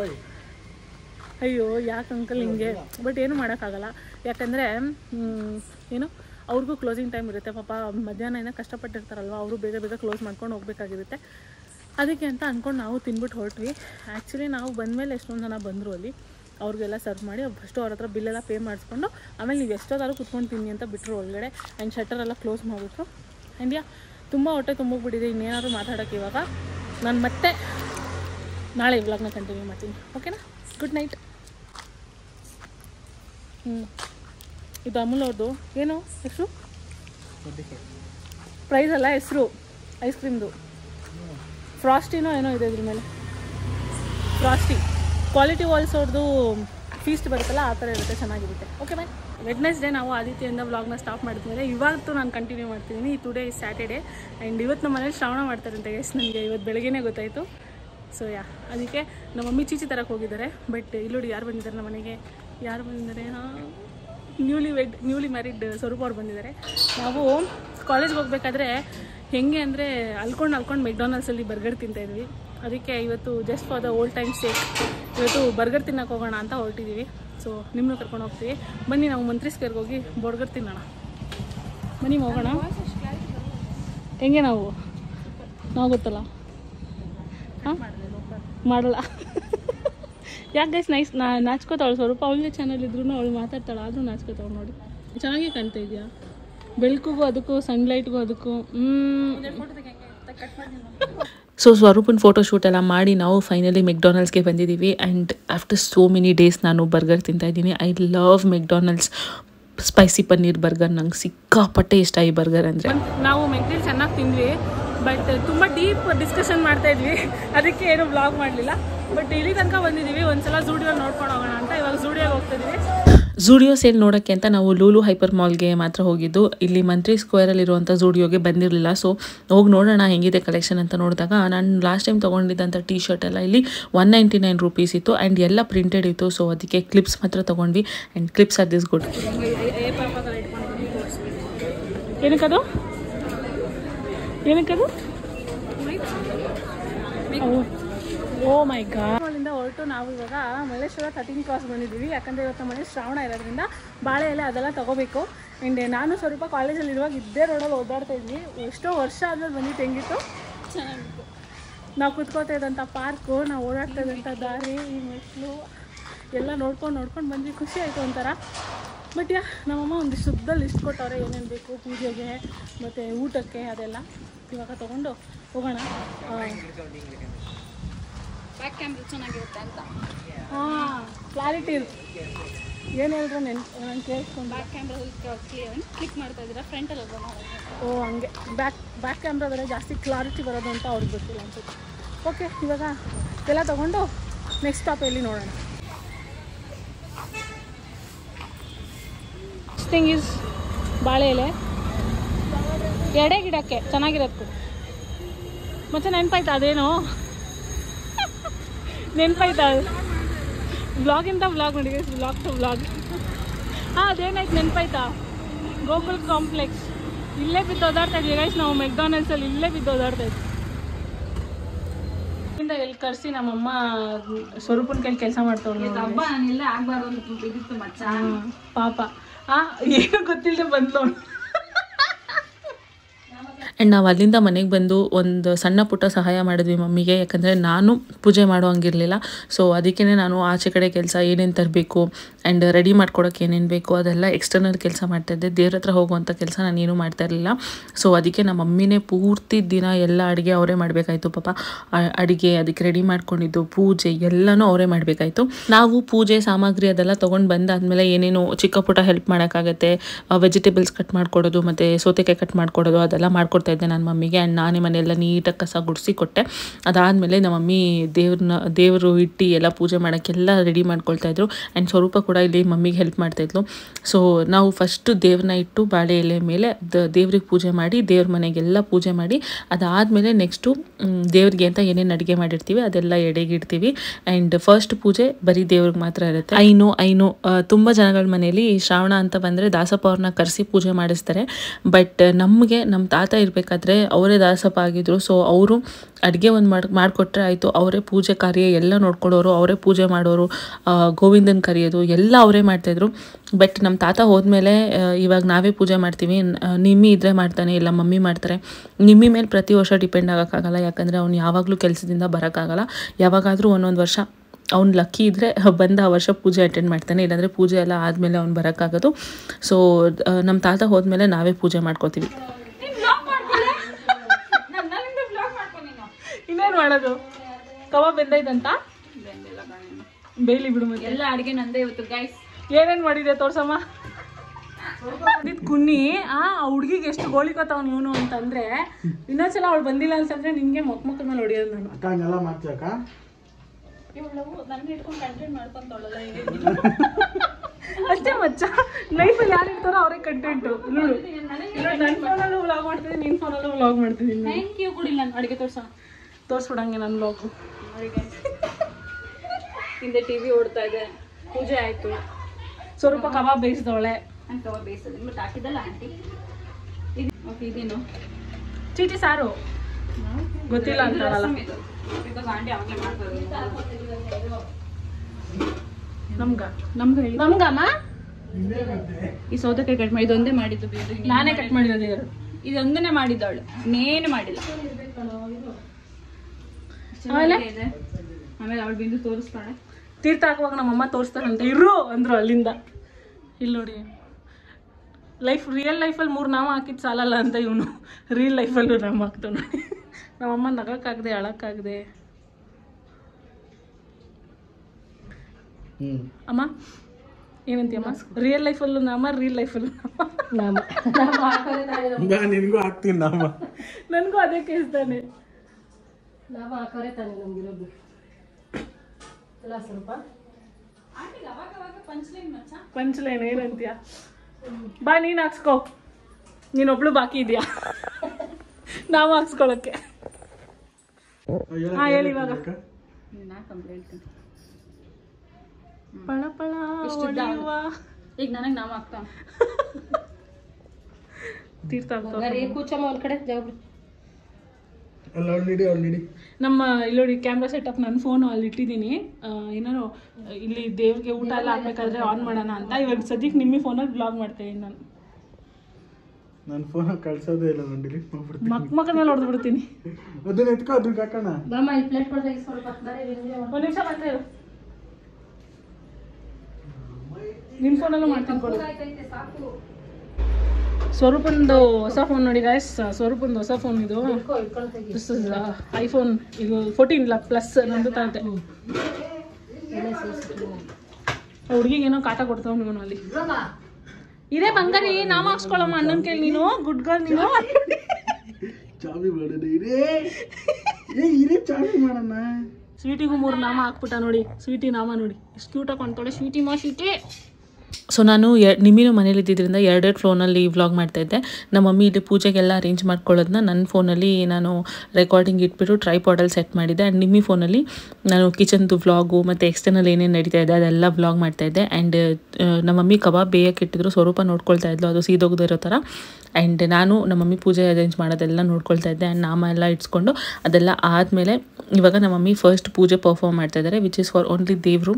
ಅಯ್ಯೋ ಯಾಕೆ ಅಂಕಲ್ ಹಿಂಗೆ. ಬಟ್ ಏನು ಮಾಡೋಕ್ಕಾಗಲ್ಲ, ಯಾಕಂದರೆ ಏನು ಅವ್ರಿಗೂ ಕ್ಲೋಸಿಂಗ್ ಟೈಮ್ ಇರುತ್ತೆ. ಪಾಪ ಮಧ್ಯಾಹ್ನ ಏನೋ ಕಷ್ಟಪಟ್ಟಿರ್ತಾರಲ್ವ, ಅವರು ಬೇಗ ಕ್ಲೋಸ್ ಮಾಡ್ಕೊಂಡು ಹೋಗ್ಬೇಕಾಗಿರುತ್ತೆ. ಅದಕ್ಕೆ ಅಂತ ಅಂದ್ಕೊಂಡು ನಾವು ತಿನ್ಬಿಟ್ಟು ಹೊರಟ್ವಿ. ಆ್ಯಕ್ಚುಲಿ ನಾವು ಬಂದಮೇಲೆ ಎಷ್ಟೊಂದು ಜನ ಬಂದರು ಅಲ್ಲಿ. ಅವ್ರಿಗೆಲ್ಲ ಸರ್ವ್ ಮಾಡಿ ಫಸ್ಟು ಅವ್ರ ಹತ್ರ ಬಿಲ್ಲೆಲ್ಲ ಪೇ ಮಾಡಿಸ್ಕೊಂಡು ಆಮೇಲೆ ನೀವು ಎಷ್ಟೊತ್ತಾದ್ರೂ ಕುತ್ಕೊಂಡು ತಿನ್ನಿ ಅಂತ ಬಿಟ್ಟರು ಒಳಗಡೆ. ಆ್ಯಂಡ್ ಶಟರೆಲ್ಲ ಕ್ಲೋಸ್ ಮಾಡಿಬಿಟ್ರು. ಆ್ಯಂಡ್ ತುಂಬ ಹೊಟ್ಟೆ ತುಂಬೋಗ್ಬಿಟ್ಟಿದೆ, ಇನ್ನೇನಾದರೂ ಮಾತಾಡೋಕ್ಕೆ. ಇವಾಗ ನಾನು ಮತ್ತೆ ನಾಳೆ ವ್ಲಾಗ್ನ ಕಂಟಿನ್ಯೂ ಮಾಡ್ತೀನಿ. ಓಕೆನಾ? Good night. ಇದು ಅಮೂಲ್ ಅವ್ರದ್ದು ಏನು ಹೆಸರು? ಪ್ರೈಸ್ ಅಲ್ಲ, ಹೆಸರು ಐಸ್ ಕ್ರೀಮ್ದು. ಫ್ರಾಸ್ಟಿನೋ ಏನೋ ಇದೆ ಇದ್ರ ಮೇಲೆ, ಫ್ರಾಸ್ಟಿ. ಕ್ವಾಲಿಟಿ ವಾಲ್ಸ್ ಅವ್ರದ್ದು ಫೀಸ್ಟ್ ಬರುತ್ತಲ್ಲ, ಆ ಥರ ಇರುತ್ತೆ, ಚೆನ್ನಾಗಿರುತ್ತೆ. Okay bye. ವೆಡ್ನೆಸ್ಡೇ ನಾವು ಆದಿತ್ಯದಿಂದ ವ್ಲಾಗ್ನ ಸ್ಟಾಪ್ ಮಾಡಿದ್ಮೇಲೆ ಇವತ್ತು ನಾನು ಕಂಟಿನ್ಯೂ ಮಾಡ್ತಿದ್ದೀನಿ. ಟುಡೇ ಇಸ್ ಸ್ಯಾಟರ್ಡೇ ಆ್ಯಂಡ್ ಇವತ್ತು ನಮ್ಮ ಮನೇಲಿ ಶ್ರಾವಣ ಮಾಡ್ತಾರಂತೆ. ಎಸ್, ನನಗೆ ಇವತ್ತು ಬೆಳಗ್ಗೆನೇ ಗೊತ್ತಾಯಿತು. ಸೊ ಅದಕ್ಕೆ ನಮ್ಮ ಮಮ್ಮಿ ಚೀಚಿ ತರಕ್ಕೆ ಹೋಗಿದ್ದಾರೆ. ಬಟ್ ಇಲ್ಲೋಡಿ ಯಾರು ಬಂದಿದ್ದಾರೆ ನಮ್ಮ ಮನೆಗೆ, ಯಾರು ಬಂದಿದ್ದಾರೆ? ನ್ಯೂಲಿ ಮ್ಯಾರಿಡ್ ಸ್ವರೂಪ ಅವ್ರು ಬಂದಿದ್ದಾರೆ. ನಾವು ಕಾಲೇಜ್ಗೆ ಹೋಗ್ಬೇಕಾದ್ರೆ ಹೆಂಗೆ ಅಂದರೆ ಅಲ್ಕೊಂಡು ಮೆಕ್ಡೊನಾಲ್ಡ್ಸಲ್ಲಿ ಬರ್ಗರ್ ತಿಂತಾಯಿದ್ವಿ. ಅದಕ್ಕೆ ಇವತ್ತು just for the old time sake ಇವತ್ತು ಬರ್ಗರ್ ತಿನ್ನಕ್ಕೆ ಹೋಗೋಣ ಅಂತ ಹೊರಟಿದ್ದೀವಿ. ಸೊ ನಿಮ್ಮನ್ನು ಕರ್ಕೊಂಡು ಹೋಗ್ತೀವಿ. ಬನ್ನಿ, ನಾವು ಮಂತ್ರಿ ಸ್ಕ್ವೇರ್ಗೆ ಹೋಗಿ ಬರ್ಗರ್ ತಿನ್ನೋಣ. ಬನ್ನಿ ಹೋಗೋಣ. ಹೆಂಗೆ ನಾವು ಗೊತ್ತಲ್ಲ, ಹಾಂ ಮಾಡಲ್ಲ. ಯಾಕೆ ಗೈಸ್ ನೈಸ್ ನಾಚ್ಕೋತಾವಳು ಸ್ವಲ್ಪ. ಅವಳಿಗೆ ಚಾನಲ್ ಇದ್ರೂ ಅವಳು ಮಾತಾಡ್ತಾಳೆ, ಆದರೂ ನಾಚ್ಕೋತಾವಳು. ನೋಡಿ ಚೆನ್ನಾಗಿ ಕಾಣ್ತಾ ಇದೆಯಾ? ಬೆಳಕಿಗೂ ಅದಕ್ಕೂ ಸನ್ಲೈಟ್ಗೂ ಅದಕ್ಕೂ. ಸೊ ಸ್ವರೂಪನ ಫೋಟೋಶೂಟ್ ಎಲ್ಲ ಮಾಡಿ ನಾವು ಫೈನಲಿ ಮೆಕ್ಡೊನಾಲ್ಡ್ಸ್ಗೆ ಬಂದಿದ್ದೀವಿ. And after so many days ನಾನು ಬರ್ಗರ್ ತಿಂತಾಯಿದ್ದೀನಿ. I love McDonald's spicy paneer burger. ನಂಗೆ ಸಿಕ್ಕಾಪಟ್ಟೆ ಇಷ್ಟ ಈ ಬರ್ಗರ್ ಅಂದರೆ. ನಾವು ಮೆಕ್ಡೊನಾಲ್ಡ್ಸ್ ಚೆನ್ನಾಗಿ ತಿಂದ್ವಿ, ಬಟ್ ತುಂಬ ಡೀಪ್ ಡಿಸ್ಕಷನ್ ಮಾಡ್ತಾಯಿದ್ವಿ, ಅದಕ್ಕೆ ಏನು ವ್ಲಾಗ್ ಮಾಡಲಿಲ್ಲ. ಬಟ್ ಇಲ್ಲಿ ತನಕ ಬಂದಿದ್ದೀವಿ, ಒಂದ್ಸಲ ಝೂಡಿಯೋ ನೋಡ್ಕೊಂಡು ಹೋಗೋಣ ಅಂತ. ಇವಾಗ ಝೂಡಿಯೋಗೆ ಹೋಗ್ತಿದ್ದೀವಿ. ಝೂಡಿಯೋ ಸೇಲ್ ನೋಡೋಕ್ಕೆ ಅಂತ ನಾವು ಲೂಲು ಹೈಪರ್ ಮಾಲ್ಗೆ ಮಾತ್ರ ಹೋಗಿದ್ದು. ಇಲ್ಲಿ ಮಂತ್ರಿ ಸ್ಕ್ವೇರಲ್ಲಿರುವಂಥ ಝೂಡಿಯೋಗೆ ಬಂದಿರಲಿಲ್ಲ. ಸೊ ಹೋಗಿ ನೋಡೋಣ ಹೆಂಗಿದೆ ಕಲೆಕ್ಷನ್ ಅಂತ ನೋಡಿದಾಗ ನಾನು ಲಾಸ್ಟ್ ಟೈಮ್ ತೊಗೊಂಡಿದ್ದಂಥ ಟೀ ಶರ್ಟ್ ಎಲ್ಲ ಇಲ್ಲಿ 199 ರೂಪೀಸ್ ಇತ್ತು ಆ್ಯಂಡ್ ಎಲ್ಲ ಪ್ರಿಂಟೆಡ್ ಇತ್ತು. ಸೊ ಅದಕ್ಕೆ ಕ್ಲಿಪ್ಸ್ ಮಾತ್ರ ತೊಗೊಂಡ್ವಿ and clips are this good. ಏನಕ್ಕದು ಓ ಮೈ ಗಾಡ್. ಅಲ್ಲಿಂದ ಹೊರಟು ನಾವು ಇವಾಗ ಮಲ್ಲೇಶ್ವರ 13 ಕ್ರಾಸ್ ಬಂದಿದ್ದೀವಿ. ಯಾಕಂದರೆ ಇವತ್ತು ಮನೆ ಶ್ರಾವಣ ಇರೋದ್ರಿಂದ ಬಾಳೆ ಎಲೆ ಅದೆಲ್ಲ ತೊಗೋಬೇಕು. ಆ್ಯಂಡ್ ನಾನು ಸ್ವಲ್ಪ ಕಾಲೇಜಲ್ಲಿ ಇರುವಾಗ ಇದ್ದೇ ರೋಡಲ್ಲಿ ಓಡಾಡ್ತಾ ಇದ್ವಿ. ಎಷ್ಟೋ ವರ್ಷ ಆದ್ಮೇಲೆ ಬಂದಿತ್ತು. ಹೆಂಗಿತ್ತು? ಚೆನ್ನಾಗಿತ್ತು. ನಾವು ಕುತ್ಕೋತಾ ಇದ್ದಂಥ ಪಾರ್ಕು, ನಾವು ಓಡಾಡ್ತಾ ಇದ್ದಂಥ ದಾರಿ, ಈ ಮೆಟ್ಲು ಎಲ್ಲ ನೋಡ್ಕೊಂಡು ಬಂದ್ವಿ. ಖುಷಿ ಆಯಿತು ಒಂಥರ. ಬಟ್ ನಮ್ಮಮ್ಮ ಒಂದು ಶುದ್ಧದಲ್ಲಿ ಲಿಸ್ಟ್ ಕೊಟ್ಟವ್ರೆ ಏನೇನು ಬೇಕು ಪೂಜೆಗೆ ಮತ್ತು ಊಟಕ್ಕೆ, ಅದೆಲ್ಲ ಇವಾಗ ತೊಗೊಂಡು ಹೋಗೋಣ. ಬ್ಯಾಕ್ ಕ್ಯಾಮ್ರಾ ಚೆನ್ನಾಗಿರುತ್ತೆ ಅಂತ. ಹಾಂ, ಕ್ಲಾರಿಟಿ ಏನು ಹೇಳಿದ್ರು ನಾನು ಕೇಳಿಸ್ಕೊಂಡು. ಬ್ಯಾಕ್ ಕ್ಯಾಮ್ರಾ ಕ್ಲಿಕ್ ಮಾಡ್ತಾ ಇದ್ದೀರಾ, ಫ್ರಂಟಲ್ಲಿ ಹೋಗೋಣ. ಓ ಹಂಗೆ ಬ್ಯಾಕ್ ಕ್ಯಾಮ್ರಾದರೆ ಜಾಸ್ತಿ ಕ್ಲಾರಿಟಿ ಬರೋದು ಅಂತ ಅವ್ರಿಗೆ ಗೊತ್ತಿಲ್ಲ ಅನ್ಸುತ್ತೆ. ಓಕೆ, ಇವಾಗ ಎಲ್ಲ ತೊಗೊಂಡು ನೆಕ್ಸ್ಟ್ ಸ್ಟಾಪ್ ಎಲ್ಲಿ ನೋಡೋಣ. ಥಿಂಗ್ ಈಸ್ ಬಾಳೆ ಎಲೆ ಎಡೆ ಗಿಡಕ್ಕೆ ಚೆನ್ನಾಗಿರತ್ತೆ. ಮತ್ತೆ ನೆನಪಾಯ್ತಾ ಅದೇನೋ? ನೆನಪಾಯ್ತಾ? ವ್ಲಾಗಿಂದ ವ್ಲಾಗ್ ನೋಡಿ, ವ್ಲಾಗ್ ಟು ವ್ಲಾಗ್. ಹಾಂ, ಅದೇನಾಯ್ತು ನೆನಪಾಯ್ತಾ? ಗೋಕುಲ್ ಕಾಂಪ್ಲೆಕ್ಸ್ ಇಲ್ಲೇ ಬಿದ್ದು ಓದಾಡ್ತಾ ಇದ್ವಿ ಗೈಸ್. ನಾವು ಮೆಕ್ಡೊನಾಲ್ಡ್ಸಲ್ಲಿ ಇಲ್ಲೇ ಬಿದ್ದು ಓದಾಡ್ತಾ ಇದ್ವಿ. ಇಲ್ಲಿಂದ ಎಲ್ಲಿ ಕರೆಸಿ ನಮ್ಮಮ್ಮ ಸ್ವರೂಪನ ಕೈಲಿ ಕೆಲಸ ಮಾಡ್ತಾವ್ರು. ಹಬ್ಬ ನಾನು ಇಲ್ಲೇ ಆಗಬಾರ್ದು ಅಂತ ಇದಿತ್ತು ಮಚ್ಚ. ಪಾಪ ಏನು ಗೊತ್ತಿಲ್ಲದೆ ಬಂದ್ಲು. ಆ್ಯಂಡ್ ನಾವು ಅಲ್ಲಿಂದ ಮನೆಗೆ ಬಂದು ಒಂದು ಸಣ್ಣ ಪುಟ್ಟ ಸಹಾಯ ಮಾಡಿದ್ವಿ ಮಮ್ಮಿಗೆ. ಯಾಕಂದರೆ ನಾನು ಪೂಜೆ ಮಾಡೋ ಹಂಗಿರಲಿಲ್ಲ. ಸೊ ಅದಕ್ಕೇ ನಾನು ಆಚೆ ಕಡೆ ಕೆಲಸ ಏನೇನು ತರಬೇಕು ಆ್ಯಂಡ್ ರೆಡಿ ಮಾಡ್ಕೊಡೋಕೆ ಏನೇನು ಬೇಕು ಅದೆಲ್ಲ ಎಕ್ಸ್ಟರ್ನಲ್ ಕೆಲಸ ಮಾಡ್ತಾಯಿದ್ದೆ. ದೇವ್ರ ಹತ್ರ ಹೋಗುವಂಥ ಕೆಲಸ ನಾನೇನು ಮಾಡ್ತಾ ಇರಲಿಲ್ಲ. ಸೊ ಅದಕ್ಕೆ ನಮ್ಮ ಮಮ್ಮಿನೇ ಪೂರ್ತಿ ದಿನ ಎಲ್ಲ ಅಡುಗೆ ಅವರೇ ಮಾಡಬೇಕಾಯ್ತು. ಪಾಪ ಅಡುಗೆ ಅದಕ್ಕೆ ರೆಡಿ ಮಾಡ್ಕೊಂಡಿದ್ದು, ಪೂಜೆ ಎಲ್ಲನೂ ಅವರೇ ಮಾಡಬೇಕಾಯ್ತು. ನಾವು ಪೂಜೆ ಸಾಮಗ್ರಿ ಅದೆಲ್ಲ ತೊಗೊಂಡು ಬಂದಾದಮೇಲೆ ಏನೇನು ಚಿಕ್ಕ ಪುಟ್ಟ ಹೆಲ್ಪ್ ಮಾಡೋಕ್ಕಾಗತ್ತೆ, ವೆಜಿಟೇಬಲ್ಸ್ ಕಟ್ ಮಾಡಿಕೊಡೋದು ಮತ್ತು ಸೌತೆಕಾಯಿ ಕಟ್ ಮಾಡಿಕೊಡೋದು ಅದೆಲ್ಲ ಮಾಡ್ಕೊಡ್ತಾ ಇದ್ದೆ ನಾನು ಮಮ್ಮಿಗೆ. ಆ್ಯಂಡ್ ನಾನೇ ಮನೆಯೆಲ್ಲ ನೀಟಾಗಿ ಕಸ ಗುಡಿಸಿ ಕೊಟ್ಟೆ. ಅದಾದಮೇಲೆ ನಮ್ಮ ಮಮ್ಮಿ ದೇವರು ಇಟ್ಟು ಎಲ್ಲ ಪೂಜೆ ಮಾಡೋಕ್ಕೆಲ್ಲ ರೆಡಿ ಮಾಡ್ಕೊಳ್ತಾಯಿದ್ರು. ಆ್ಯಂಡ್ ಸ್ವರೂಪ ಕೂಡ ಇಲ್ಲಿ ಮಮ್ಮಿಗೆ ಹೆಲ್ಪ್ ಮಾಡ್ತಾಯಿದ್ಲು. ಸೊ ನಾವು ಫಸ್ಟು ದೇವ್ರನ್ನ ಇಟ್ಟು ಬಾಳೆ ಎಲೆ ಮೇಲೆ ದೇವ್ರಿಗೆ ಪೂಜೆ ಮಾಡಿ ದೇವ್ರ ಮನೆಗೆಲ್ಲ ಪೂಜೆ ಮಾಡಿ ಅದಾದಮೇಲೆ ನೆಕ್ಸ್ಟು ದೇವ್ರಿಗೆ ಅಂತ ಏನೇನು ಅಡುಗೆ ಮಾಡಿರ್ತೀವಿ ಅದೆಲ್ಲ ಎಡೆಗೆ ಇಡ್ತೀವಿ. ಆ್ಯಂಡ್ ಫಸ್ಟ್ ಪೂಜೆ ಬರೀ ದೇವ್ರಿಗೆ ಮಾತ್ರ ಇರುತ್ತೆ. ಐನೋ ತುಂಬ ಜನಗಳ ಮನೆಯಲ್ಲಿ ಶ್ರಾವಣ ಅಂತ ಬಂದರೆ ದಾಸಪ್ಪ ಅವ್ರನ್ನ ಕರೆಸಿ ಪೂಜೆ ಮಾಡಿಸ್ತಾರೆ. ಬಟ್ ನಮಗೆ ನಮ್ಮ ತಾತ ಇರಬೇಕಾದ್ರೆ ಅವರೇ ದಾಸಪ್ಪ ಆಗಿದ್ರು. ಸೊ ಅವರು ಅಡುಗೆ ಒಂದು ಮಾಡಿಕೊಟ್ರೆ ಆಯಿತು, ಅವರೇ ಪೂಜೆ ಕಾರ್ಯ ಎಲ್ಲ ನೋಡ್ಕೊಳ್ಳೋರು, ಅವರೇ ಪೂಜೆ ಮಾಡೋರು, ಗೋವಿಂದನ ಕರೆಯೋದು ಎಲ್ಲ ಅವರೇ ಮಾಡ್ತಾಯಿದ್ರು. ಬಟ್ ನಮ್ಮ ತಾತ ಹೋದ್ಮೇಲೆ ಇವಾಗ ನಾವೇ ಪೂಜೆ ಮಾಡ್ತೀವಿ. ನಿಮ್ಮಿ ಇದ್ದರೆ ಮಾಡ್ತಾನೆ, ಇಲ್ಲ ಮಮ್ಮಿ ಮಾಡ್ತಾರೆ. ನಿಮ್ಮಿ ಮೇಲೆ ಪ್ರತಿ ವರ್ಷ ಡಿಪೆಂಡ್ ಆಗೋಕ್ಕಾಗಲ್ಲ, ಯಾಕಂದರೆ ಅವ್ನು ಯಾವಾಗಲೂ ಕೆಲಸದಿಂದ ಬರೋಕ್ಕಾಗಲ್ಲ. ಯಾವಾಗಾದರೂ ಒಂದೊಂದು ವರ್ಷ ಅವ್ನು ಲಕ್ಕಿ ಇದ್ದರೆ ಬಂದ ಆ ವರ್ಷ ಪೂಜೆ ಅಟೆಂಡ್ ಮಾಡ್ತಾನೆ, ಇಲ್ಲಾಂದರೆ ಪೂಜೆ ಎಲ್ಲ ಆದಮೇಲೆ ಅವ್ನು ಬರೋಕ್ಕಾಗೋದು. ಸೊ ನಮ್ಮ ತಾತ ಹೋದ್ಮೇಲೆ ನಾವೇ ಪೂಜೆ ಮಾಡ್ಕೋತೀವಿ. ಇನ್ನೇನು ಮಾಡೋದು? ಕಬಾಬ್ ಬೆಂದೈತಂತ ಬೆಂದಿಲ್ಲ ಕಾಣೇನು. ಬೇಲಿ ಬಿಡು ಮತ್ತೆ. ಎಲ್ಲ ಅಡಿಗೆ ನಂದೇ ಇವತ್ತು ಗೈಸ್. ಏನೇನ್ ಮಾಡಿದೆ ತೋರ್ಸಮ್ಮ. ಕುನ್ನಿ ಆ ಹುಡ್ಗಿಗೆ ಎಷ್ಟು ಗೋಳಿಕೋತಾವ್ ನೀನು ಅಂತಂದ್ರೆ ಇನ್ನೊಂದ್ಸಲ ಅವಳು ಬಂದಿಲ್ಲ ಅಂತಂದ್ರೆ ನಿನ್ಗೆ ಮೊಕ್ಕ ಮೇಲೆ ಹೊಡಿಯೋದು ನಾನು. ಅಕ್ಕ ಮಾಡ್ತೀಯಕ್ಕ ಇವಳು ನನ್ನ ಇಟ್ಕೊಂಡು ಕಂಟೆಂಟ್ ಮಾಡ್ಕೊಂತವಳಲ್ಲ ಅಷ್ಟೇ ಮಚ್ಚ. ಲೈಫಲ್ಲಿ ಯಾರು ಇರ್ತಾರೋ ಅವರೇ ಕಂಟೆಂಟು. ನೋಡು ನನ್ನ ಫೋನಲ್ಲೂ ವ್ಲಾಗ್ ಮಾಡ್ತಿದ್ದೀನಿ, ನಿನ್ನ ಫೋನಲ್ಲೂ ವ್ಲಾಗ್ ಮಾಡ್ತಿದ್ದೀನಿ. Thank you. ಕುಡಿಲ್ಲ ನಾನು ಅಡಿಗೆ ತೋರಿಸ್ಬಿಡಂಗೆ ನನ್ನ ವ್ಲಾಗು. ಹಿಂದೆ ಟಿವಿ ಓಡ್ತಾ ಇದೆ. ಪೂಜೆ ಆಯ್ತು. ಸ್ವಲ್ಪ ಕಬಾಬ್ ಬೇಯಿಸಿದವಳೆ. ನಾನು ಕಬಾಬ್ ಬೇಯಿಸೋದು ಬಟ್ ಹಾಕಿದ್ದಲ್ಲ ಆಂಟಿ. ಇದು ಓಕೆ. ಇದೇನು ಚೀಟಿ ಸಾರು ಗೊತ್ತಿಲ್ಲ ಅಂತಾರಲ್ಲ. ಬಿಕಾಸ್ ಆಂಟಿ ಅವಾಗಲೇ ಮಾಡ್ತಾರೆ. ನಮ್ಗಮ್ಮ ಈ ಸೌತೆಕಾಯಿ ಕಟ್ ಮಾಡಿ ಇದೊಂದೇ ಮಾಡಿದ್ದು. ಬೇರೆ ನಾನೇ ಕಟ್ ಮಾಡಿರೋದು ಎರಡು. ಇದೊಂದನ್ನೇ ಮಾಡಿದ್ದವಳು, ಇನ್ನೇನು ಮಾಡಿಲ್ಲ. ಇದೆ. ಆಮೇಲೆ ಅವಳು ಬಿಂದು ತೋರಿಸ್ತಾಳೆ. ತೀರ್ಥ ಹಾಕುವಾಗ ನಮ್ಮಮ್ಮ ತೋರಿಸ್ತಾರಂತೆ ಇರು ಅಂದ್ರು ಅಲ್ಲಿಂದ. ಇಲ್ಲಿ ನೋಡಿ ರಿಯಲ್ ಲೈಫಲ್ಲಿ 3 ನಾಮ ಹಾಕಿದ್ದು ಸಾಲಲ್ಲ ಅಂತ ಇವನು ರಿಯಲ್ ಲೈಫಲ್ಲೂ ನಾಮ ಹಾಕ್ತಾವ ನೋಡಿ. ನಮ್ಮಮ್ಮ ನಗಕ್ಕಾಗದೆ ಅಳಕ್ಕಾಗದೆ. ಅಮ್ಮ ಏನಂತೀಯಮ್ಮ? ರಿಯಲ್ ಲೈಫಲ್ಲೂ ನಾಮ, ರಿಯಲ್ ಲೈಫಲ್ಲೂ ನಾಮ. ನಿನ್ಗೂ ಹಾಕ್ತೀನಿ ನಾಮ. ನನಗೂ ಅದೇ ಕೇಳಿಸ್ತಾನೆ. ನಾಮ ಹಾಕೋರೆ ತಾನೆ ನಮ್ಗಿರೋದು ಎಲ್ಲ ಸ್ವಲ್ಪ ಪಂಚ್ಲೈನ್ ಏನಂತೀಯ? ಬಾ ನೀನು ಹಾಕ್ಸ್ಕೋ. ನೀನೊಬ್ಳು ಬಾಕಿ ಇದೆಯಾ ನಾವು ಹಾಕ್ಸ್ಕೊಳಕ್ಕೆ? ಹಾ ಹೇಳಿ ಇವಾಗ. ಪಳ ಪಳ ಹೊಡೆಯುವ. ಈಗ ನನಗೆ ನಾಮ ಹಾಕ್ತಾವ. ತೀರ್ಥ ಕೂಚಮ್ಮ ಒಂದ್ ಕಡೆ ಜಾಗ ನಮ್ಮ ಇಲ್ಲಿ ಕ್ಯಾಮ್ರಾ ಸೆಟಪ್ ನನ್ನ ಫೋನು ಅಲ್ಲಿ ಇಟ್ಟಿದ್ದೀನಿ. ಏನಾರು ಇಲ್ಲಿ ದೇವ್ರಿಗೆ ಊಟ ಎಲ್ಲ ಹಾಕ್ಬೇಕಾದ್ರೆ ಆನ್ ಮಾಡೋಣ ಅಂತ. ಇವಾಗ ಸದ್ಯಕ್ಕೆ ನಿಮ್ಮ ಫೋನಲ್ಲಿ ಬ್ಲಾಗ್ ಮಾಡ್ತೀನಿ ನಾನು. ನನ್ನ ಫೋನ್ ಕಳ್ಸೋದೇ ಇಲ್ಲ, ನಾನು ಡಿಲೀಟ್ ಮಾಡ್ಬಿಡ್ತೀನಿ. ಮಕ್ಕ ಮೇಲೆ ಹೊಡೆದ್ಬಿಡ್ತೀನಿ. ಅದನ್ನ ಎತ್ಕೋ, ಅದನ್ನ ಹಾಕೋಣ. ಬಾಮ ಈ ಪ್ಲೇಟ್ ಕೊಡ್ದಾಗ ಸ್ವಲ್ಪ ಒಂದು ನಿಮಿಷ ಬಂದ್ರೆ ನಿಮ್ಮ ಫೋನಲ್ಲೂ ಮಾಡ್ತೀನಿ ಕೊಡು. ಸ್ವರೂಪಂದು ಹೊಸ ಫೋನ್ ನೋಡಿ ಗಾಯ್ಸ್. ಸ್ವರೂಪಂದು ಹೊಸ ಫೋನ್ ಇದು. This is iPhone. ಇದು 14+ ನಂದು ತಾಂತೆ. ಹುಡುಗಿಗೆ ಏನೋ ಕಾಟ ಕೊಡ್ತಾವ ನೀವು ಅಲ್ಲಿ. ಇದೇ ಬಂಗಾರಿ ನಾಮ ಹಾಕ್ಸ್ಕೊಳಮ್ಮ ಅಣ್ಣನ ಕೇಳಿ. ನೀನು ಗುಡ್ ಗರ್ಲ್ ನೀನು. ಚಾವಿ ಮಾಡೋಣ ಇರೇ ಚಾವಿ ಮಾಡೋಣ. ಸ್ವೀಟಿಗೂ 3 ನಾಮ ಹಾಕ್ಬಿಟ್ಟ ನೋಡಿ. ಸ್ವೀಟಿ ನಾಮ ನೋಡಿ ಎಷ್ಟು ಕ್ಯೂಟಾಗಿ ಕಾಣ್ತಾಳೆ. ಸ್ವೀಟಿ. ಸೊ ನಾನು ನಿಮ್ಮಿನೂ ಮನೇಲಿ ಇದ್ದಿದ್ದರಿಂದ 2 ಫೋನಲ್ಲಿ ವ್ಲಾಗ್ ಮಾಡ್ತಾಯಿದ್ದೆ. ನಮ್ಮ ಮಮ್ಮಿ ಇಲ್ಲಿ ಪೂಜೆಗೆಲ್ಲ ಅರೇಂಜ್ ಮಾಡ್ಕೊಳ್ಳೋದನ್ನ ನನ್ನ ಫೋನಲ್ಲಿ ನಾನು ರೆಕಾರ್ಡಿಂಗ್ ಇಟ್ಬಿಟ್ಟು ಟ್ರೈಪಾಡಲ್ಲಿ ಸೆಟ್ ಮಾಡಿದ್ದೆ. ಆ್ಯಂಡ್ ನಿಮ್ಮಿ ಫೋನಲ್ಲಿ ನಾನು ಕಿಚನ್ದು ವ್ಲಾಗು ಮತ್ತು ಎಕ್ಸ್ಟರ್ನಲ್ ಏನೇನು ನಡೀತಾ ಇದೆ ಅದೆಲ್ಲ ವ್ಲಾಗ್ ಮಾಡ್ತಾಯಿದ್ದೆ. ಆ್ಯಂಡ್ ನಮ್ಮ ಮಮ್ಮಿ ಕಬಾಬ್ ಬೇಯಕ್ಕೆ ಇಟ್ಟಿದ್ರು. ಸ್ವರೂಪ ನೋಡ್ಕೊಳ್ತಾ ಇದ್ಲು, ಅದು ಸೀದೋಗದೇ ಇರೋ ಥರ. ಆ್ಯಂಡ್ ನಾನು ನಮ್ಮ ಮಮ್ಮಿ ಪೂಜೆ ಅರೇಂಜ್ ಮಾಡೋದೆಲ್ಲ ನೋಡ್ಕೊಳ್ತಾ ಇದ್ದೆ. ಆ್ಯಂಡ್ ನಾಮ ಎಲ್ಲ ಇಟ್ಸ್ಕೊಂಡು ಅದೆಲ್ಲ ಆದಮೇಲೆ ಇವಾಗ ನಮ್ಮ ಮಮ್ಮಿ ಫಸ್ಟ್ ಪೂಜೆ ಪರ್ಫಾರ್ಮ್ ಮಾಡ್ತಾಯಿದ್ದಾರೆ, ವಿಚ್ ಇಸ್ ಫಾರ್ ಓನ್ಲಿ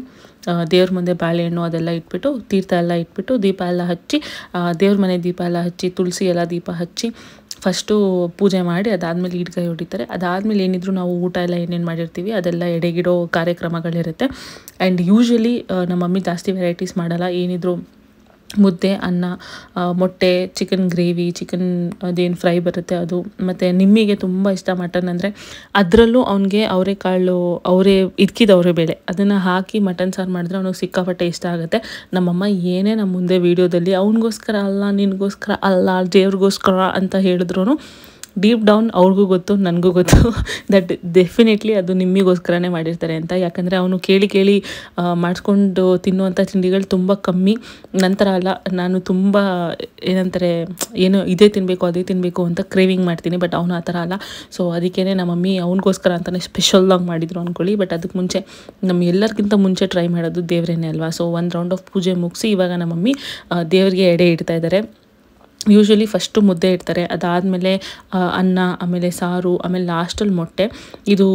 ದೇವ್ರ ಮುಂದೆ ಬಾಳೆಹಣ್ಣು ಅದೆಲ್ಲ ಇಟ್ಬಿಟ್ಟು, ತೀರ್ಥ ಎಲ್ಲ ಇಟ್ಬಿಟ್ಟು, ದೀಪ ಎಲ್ಲ ಹಚ್ಚಿ, ದೇವ್ರ ಮನೆ ದೀಪ ಎಲ್ಲ ಹಚ್ಚಿ, ತುಳಸಿ ಎಲ್ಲ ದೀಪ ಹಚ್ಚಿ ಫಸ್ಟು ಪೂಜೆ ಮಾಡಿ ಅದಾದಮೇಲೆ ಈಡ್ಗಾಯಿ ಹೊಡಿತಾರೆ. ಅದಾದಮೇಲೆ ಏನಿದ್ರು ನಾವು ಊಟ ಎಲ್ಲ ಏನೇನು ಮಾಡಿರ್ತೀವಿ ಅದೆಲ್ಲ ಎಡೆಗಿಡೋ ಕಾರ್ಯಕ್ರಮಗಳಿರುತ್ತೆ. ಆ್ಯಂಡ್ ಯೂಶ್ವಲಿ ನಮ್ಮ ಮಮ್ಮಿ ಜಾಸ್ತಿ ವೆರೈಟೀಸ್ ಮಾಡಲ್ಲ. ಏನಿದ್ರು ಮುದ್ದೆ, ಅನ್ನ, ಮೊಟ್ಟೆ, ಚಿಕನ್ ಗ್ರೇವಿ, ಚಿಕನ್ ಅದೇನು ಫ್ರೈ ಬರುತ್ತೆ ಅದು. ಮತ್ತು ನಿಮ್ಮಿಗೆ ತುಂಬ ಇಷ್ಟ ಮಟನ್ ಅಂದರೆ. ಅದರಲ್ಲೂ ಅವನಿಗೆ ಅವರೆಕಾಳು ಇದ್ಕಿದ ಬೇಳೆ ಅದನ್ನು ಹಾಕಿ ಮಟನ್ ಸಾರು ಮಾಡಿದ್ರೆ ಅವನಿಗೆ ಸಿಕ್ಕಾಪಟ್ಟೆ ಇಷ್ಟ ಆಗುತ್ತೆ. ನಮ್ಮಮ್ಮ ಏನೇ ನಮ್ಮ ಮುಂದೆ ವೀಡಿಯೋದಲ್ಲಿ ಅವನಿಗೋಸ್ಕರ ಅಲ್ಲ, ನಿನಗೋಸ್ಕರ ಅಲ್ಲ, ದೇವ್ರಿಗೋಸ್ಕರ ಅಂತ ಹೇಳಿದ್ರು ಡೀಪ್ ಡೌನ್ ಅವ್ರಿಗೂ ಗೊತ್ತು, ನನಗೂ ಗೊತ್ತು ದಟ್ ಡೆಫಿನೆಟ್ಲಿ ಅದು ನಿಮ್ಮಿಗೋಸ್ಕರನೇ ಮಾಡಿರ್ತಾರೆ ಅಂತ. ಯಾಕಂದರೆ ಅವನು ಕೇಳಿ ಮಾಡಿಸ್ಕೊಂಡು ತಿನ್ನುವಂಥ ತಿಂಡಿಗಳು ತುಂಬ ಕಮ್ಮಿ. ನಂತರ ಅಲ್ಲ, ನಾನು ತುಂಬ ಏನಂತಾರೆ ಏನೋ ಇದೇ ತಿನ್ನಬೇಕು ಅದೇ ತಿನ್ನಬೇಕು ಅಂತ ಕ್ರೇವಿಂಗ್ ಮಾಡ್ತೀನಿ. ಬಟ್ ಅವನು ಆ ಥರ ಅಲ್ಲ. ಸೊ ಅದಕ್ಕೇ ನಮ್ಮ ಮಮ್ಮಿ ಅವನಿಗೋಸ್ಕರ ಅಂತಲೇ ಸ್ಪೆಷಲ್ಲಾಗಿ ಮಾಡಿದರು ಅಂದ್ಕೊಳ್ಳಿ. ಬಟ್ ಅದಕ್ಕೆ ಮುಂಚೆ ನಮ್ಮ ಎಲ್ಲರಿಗಿಂತ ಮುಂಚೆ ಟ್ರೈ ಮಾಡೋದು ದೇವರೇನೆ ಅಲ್ವಾ. ಸೊ 1 ರೌಂಡ್ ಆಫ್ ಪೂಜೆ ಮುಗಿಸಿ ಇವಾಗ ನಮ್ಮ ಮಮ್ಮಿ ದೇವರಿಗೆ ಎಡೆ ಇಡ್ತಾ ಇದ್ದಾರೆ. ಯೂಶ್ವಲಿ ಫಸ್ಟು ಮುದ್ದೆ ಇಡ್ತಾರೆ, ಅದಾದಮೇಲೆ ಅನ್ನ, ಆಮೇಲೆ ಸಾರು, ಆಮೇಲೆ ಲಾಸ್ಟಲ್ಲಿ ಮೊಟ್ಟೆ. ಇದು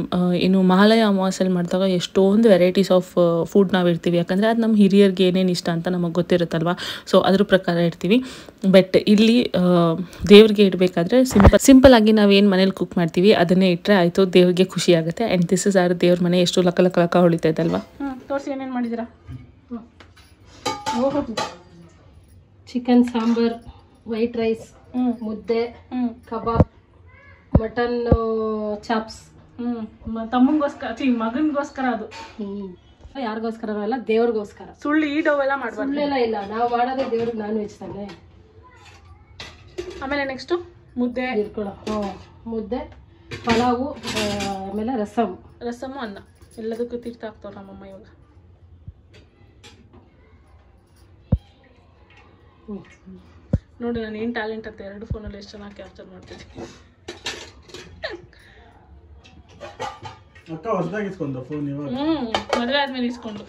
ಏನು ಮಹಾಲಯ ಅಮಾವಾಸ್ಯೆಯಲ್ಲಿ ಮಾಡಿದಾಗ ಎಷ್ಟೊಂದು ವೆರೈಟೀಸ್ ಆಫ್ ಫುಡ್ ನಾವು ಇಡ್ತೀವಿ. ಯಾಕಂದರೆ ಅದು ನಮ್ಮ ಹಿರಿಯರಿಗೆ ಏನೇನು ಇಷ್ಟ ಅಂತ ನಮಗೆ ಗೊತ್ತಿರುತ್ತಲ್ವ. ಸೊ ಅದ್ರ ಪ್ರಕಾರ ಇಡ್ತೀವಿ. ಬಟ್ ಇಲ್ಲಿ ದೇವ್ರಿಗೆ ಇಡಬೇಕಾದ್ರೆ ಸಿಂಪಲ್ಲಾಗಿ ನಾವೇನು ಮನೇಲಿ ಕುಕ್ ಮಾಡ್ತೀವಿ ಅದನ್ನೇ ಇಟ್ಟರೆ ಆಯಿತು, ದೇವ್ರಿಗೆ ಖುಷಿ ಆಗುತ್ತೆ. ಆ್ಯಂಡ್ ದಿಸ್ ಇಸ್ ಆರ್ ದೇವ್ರ ಮನೆ ಎಷ್ಟು ಲಕ್ಕ ಹೊಳಿತಾ ಇದ್ದಲ್ವಾ. ತೋರಿಸಿ ಏನೇನು ಮಾಡಿದ್ದೀರಾ. ಓಹೋ, ಚಿಕನ್ ಸಾಂಬಾರ್, ವೈಟ್ ರೈಸ್, ಮುದ್ದೆ, ಕಬಾಬ್, ಮಟನ್ ಚಾಪ್ಸ್, ತಮ್ಮಂಗೋಸ್ಕರ ಮಗನ್ಗೋಸ್ಕರ ಅದು. ಯಾರಿಗೋಸ್ಕರ ಅಲ್ಲ, ದೇವ್ರಿಗೋಸ್ಕರ. ಸುಳ್ಳು ಈ ಡೋವೆಲ್ಲ ಮಾಡ್ಬಾರ್ದು. ಸುಳ್ಳೆಲ್ಲ ಇಲ್ಲ, ನಾವು ಮಾಡೋದೇ ದೇವ್ರಿಗೆ ನಾನ್ ವೆಜ್ ತಾನೆ. ಆಮೇಲೆ ನೆಕ್ಸ್ಟು ಮುದ್ದೆ ಮುದ್ದೆ, ಪಲಾವು, ಆಮೇಲೆ ರಸಮು ಅನ್ನ ಎಲ್ಲದಕ್ಕೂ ತೀರ್ಥ ಹಾಕ್ತವ್ರ ನಮ್ಮಮ್ಮ ಇವಾಗ. ನೋಡಿ ನಾನು ಏನು ಟ್ಯಾಲೆಂಟ್ ಅಂತ 2 ಫೋನಲ್ಲಿ ಎಷ್ಟು ಚೆನ್ನಾಗಿ ಕ್ಯಾಪ್ಚರ್ ಮಾಡ್ತಿದ್ದೀನಿ. ಅಕ್ಕ ಹೊಸದಾಗಿ ಇಸ್ಕೊಂಡ ಫೋನ್ ಇವಾಗ. ಮದುವೆ ಆದ್ಮೇಲೆ ಇಸ್ಕೊಂಡು.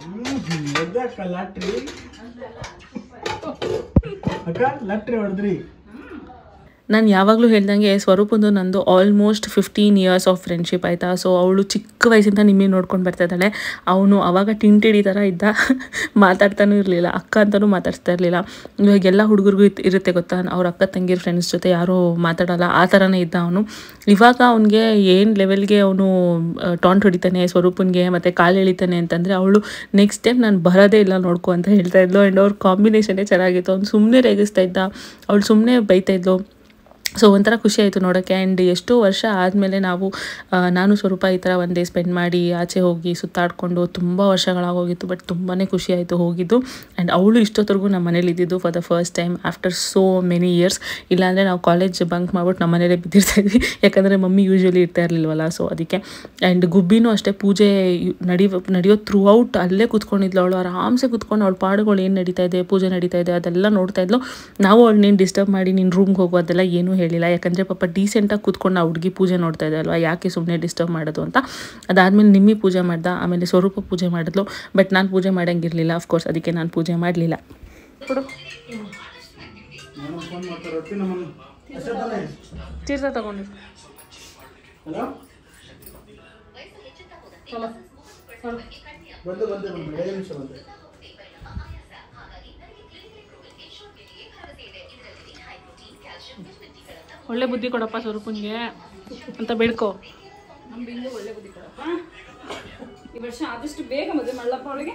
ಅಕ್ಕ ಲಾಟ್ರಿ ಹೊಡೆದ್ರಿ. ನಾನು ಯಾವಾಗಲೂ ಹೇಳ್ದಂಗೆ ಸ್ವರೂಪಂದು ನಂದು ಆಲ್ಮೋಸ್ಟ್ 15 years ಆಫ್ ಫ್ರೆಂಡ್ಶಿಪ್ ಆಯಿತಾ. ಸೊ ಅವಳು ಚಿಕ್ಕ ವಯಸ್ಸಿಂದ ನಿಮಗೆ ನೋಡ್ಕೊಂಡು ಬರ್ತಾ ಇದ್ದಾಳೆ. ಅವನು ಆವಾಗ ಟಿಂಟೆಡಿ ಥರ ಇದ್ದ, ಮಾತಾಡ್ತಾನೂ ಇರಲಿಲ್ಲ, ಅಕ್ಕ ಅಂತಲೂ ಮಾತಾಡ್ತಾ ಇರಲಿಲ್ಲ. ಇವಾಗೆಲ್ಲ ಹುಡುಗರಿಗೂ ಇರುತ್ತೆ ಗೊತ್ತಾ, ಅವ್ರ ಅಕ್ಕ ತಂಗಿರ ಫ್ರೆಂಡ್ಸ್ ಜೊತೆ ಯಾರೂ ಮಾತಾಡೋಲ್ಲ, ಆ ಥರನೇ ಇದ್ದ ಅವನು. ಇವಾಗ ಅವನಿಗೆ ಏನು ಲೆವೆಲ್ಗೆ ಅವನು ಟಾಂಟ್ ಹೊಡಿತಾನೆ ಸ್ವರೂಪನಿಗೆ ಮತ್ತು ಕಾಲು ಎಳಿತಾನೆ ಅಂತಂದರೆ ಅವಳು ನೆಕ್ಸ್ಟ್ ಟೈಮ್ ನಾನು ಬರೋದೇ ಇಲ್ಲ ನೋಡ್ಕೊ ಅಂತ ಹೇಳ್ತಾ ಇದ್ಲು. ಆ್ಯಂಡ್ ಅವ್ರ ಕಾಂಬಿನೇಷನ್ನೇ ಚೆನ್ನಾಗಿತ್ತು. ಅವ್ನು ಸುಮ್ಮನೆ ರೇಗಿಸ್ತಾ ಇದ್ದ, ಅವಳು ಸುಮ್ಮನೆ ಬೈತಾಯಿದ್ಲು. ಸೊ ಒಂಥರ ಖುಷಿ ಆಯಿತು ನೋಡೋಕ್ಕೆ. ಆ್ಯಂಡ್ ಎಷ್ಟೋ ವರ್ಷ ಆದಮೇಲೆ ನಾನು ಸ್ವರೂಪ ಈ ಥರ ಒಂದು ಡೇ ಸ್ಪೆಂಡ್ ಮಾಡಿ ಆಚೆ ಹೋಗಿ ಸುತ್ತಾಡಿಕೊಂಡು ತುಂಬ ವರ್ಷಗಳಾಗೋಗಿತ್ತು. ಬಟ್ ತುಂಬಾ ಖುಷಿ ಆಯಿತು ಹೋಗಿದ್ದು. ಆ್ಯಂಡ್ ಅವಳು ಇಷ್ಟೊತ್ತರೆಗೂ ನಮ್ಮ ಮನೇಲಿ ಇದ್ದಿದ್ದು for the first time after so many years. ಇಲ್ಲಾಂದರೆ ನಾವು ಕಾಲೇಜ್ ಬಂಕ್ ಮಾಡ್ಬಿಟ್ಟು ನಮ್ಮ ಮನೇಲೇ ಬಿದ್ದಿರ್ತಾಯಿದ್ವಿ, ಯಾಕಂದರೆ ಮಮ್ಮಿ ಯೂಶ್ವಲಿ ಇರ್ತಾ ಇರಲಿಲ್ವಲ್ಲ. ಸೊ ಅದಕ್ಕೆ. ಆ್ಯಂಡ್ ಗುಬ್ಬಿನೂ ಅಷ್ಟೇ ಪೂಜೆ ನಡೆಯೋ ಥ್ರೂ ಔಟ್ ಅಲ್ಲೇ ಕೂತ್ಕೊಂಡಿದ್ಲು ಅವಳು. ಆರಾಮ್ಸೆ ಕೂತ್ಕೊಂಡು ಅವಳು ಪಾಡುಗಳು ಏನು ನಡೀತಾ ಇದೆ, ಪೂಜೆ ನಡೀತಾ ಇದೆ ಅದೆಲ್ಲ ನೋಡ್ತಾ ಇದ್ಲು. ನಾವು ಅವಳು ನೀನು ಡಿಸ್ಟರ್ಬ್ ಮಾಡಿ ನಿನ್ನ ರೂಮ್ಗೆ ಹೋಗೋ ಅದೆಲ್ಲ ಏನೂ ಹೇಳಿಲ್ಲ, ಯಾಕಂದರೆ ಪಾಪ ಡೀಸೆಂಟಾಗಿ ಕೂತ್ಕೊಂಡು ಆ ಹುಡುಗಿ ಪೂಜೆ ನೋಡ್ತಾ ಇದೆ ಅಲ್ವಾ, ಯಾಕೆ ಸುಮ್ಮನೆ ಡಿಸ್ಟರ್ಬ್ ಮಾಡೋದು ಅಂತ. ಅದಾದಮೇಲೆ ನಿಮ್ಮಿ ಪೂಜೆ ಮಾಡ್ದ, ಆಮೇಲೆ ಸ್ವರೂಪ ಪೂಜೆ ಮಾಡಿದ್ಲು. ಬಟ್ ನಾನು ಪೂಜೆ ಮಾಡೋಂಗಿರಲಿಲ್ಲ ಅಫ್ಕೋರ್ಸ್, ಅದಕ್ಕೆ ನಾನು ಪೂಜೆ ಮಾಡಲಿಲ್ಲ. ತೀರ್ಥ ತಗೊಂಡಿದ್ದು ಒಳ್ಳೆ ಬುದ್ಧಿ ಕೊಡಪ್ಪ ಸ್ವರೂಪನ್ಗೆ ಅಂತ ಬೇಡ್ಕೋ. ನಮ್ಮ ಬಿಂದು ಒಳ್ಳೆ ಬುದ್ಧಿ ಕೊಡಪ್ಪ, ಈ ವರ್ಷ ಆದಷ್ಟು ಬೇಗ ಮದುವೆ ಮಾಡಲಪ್ಪ ಅವಳಿಗೆ.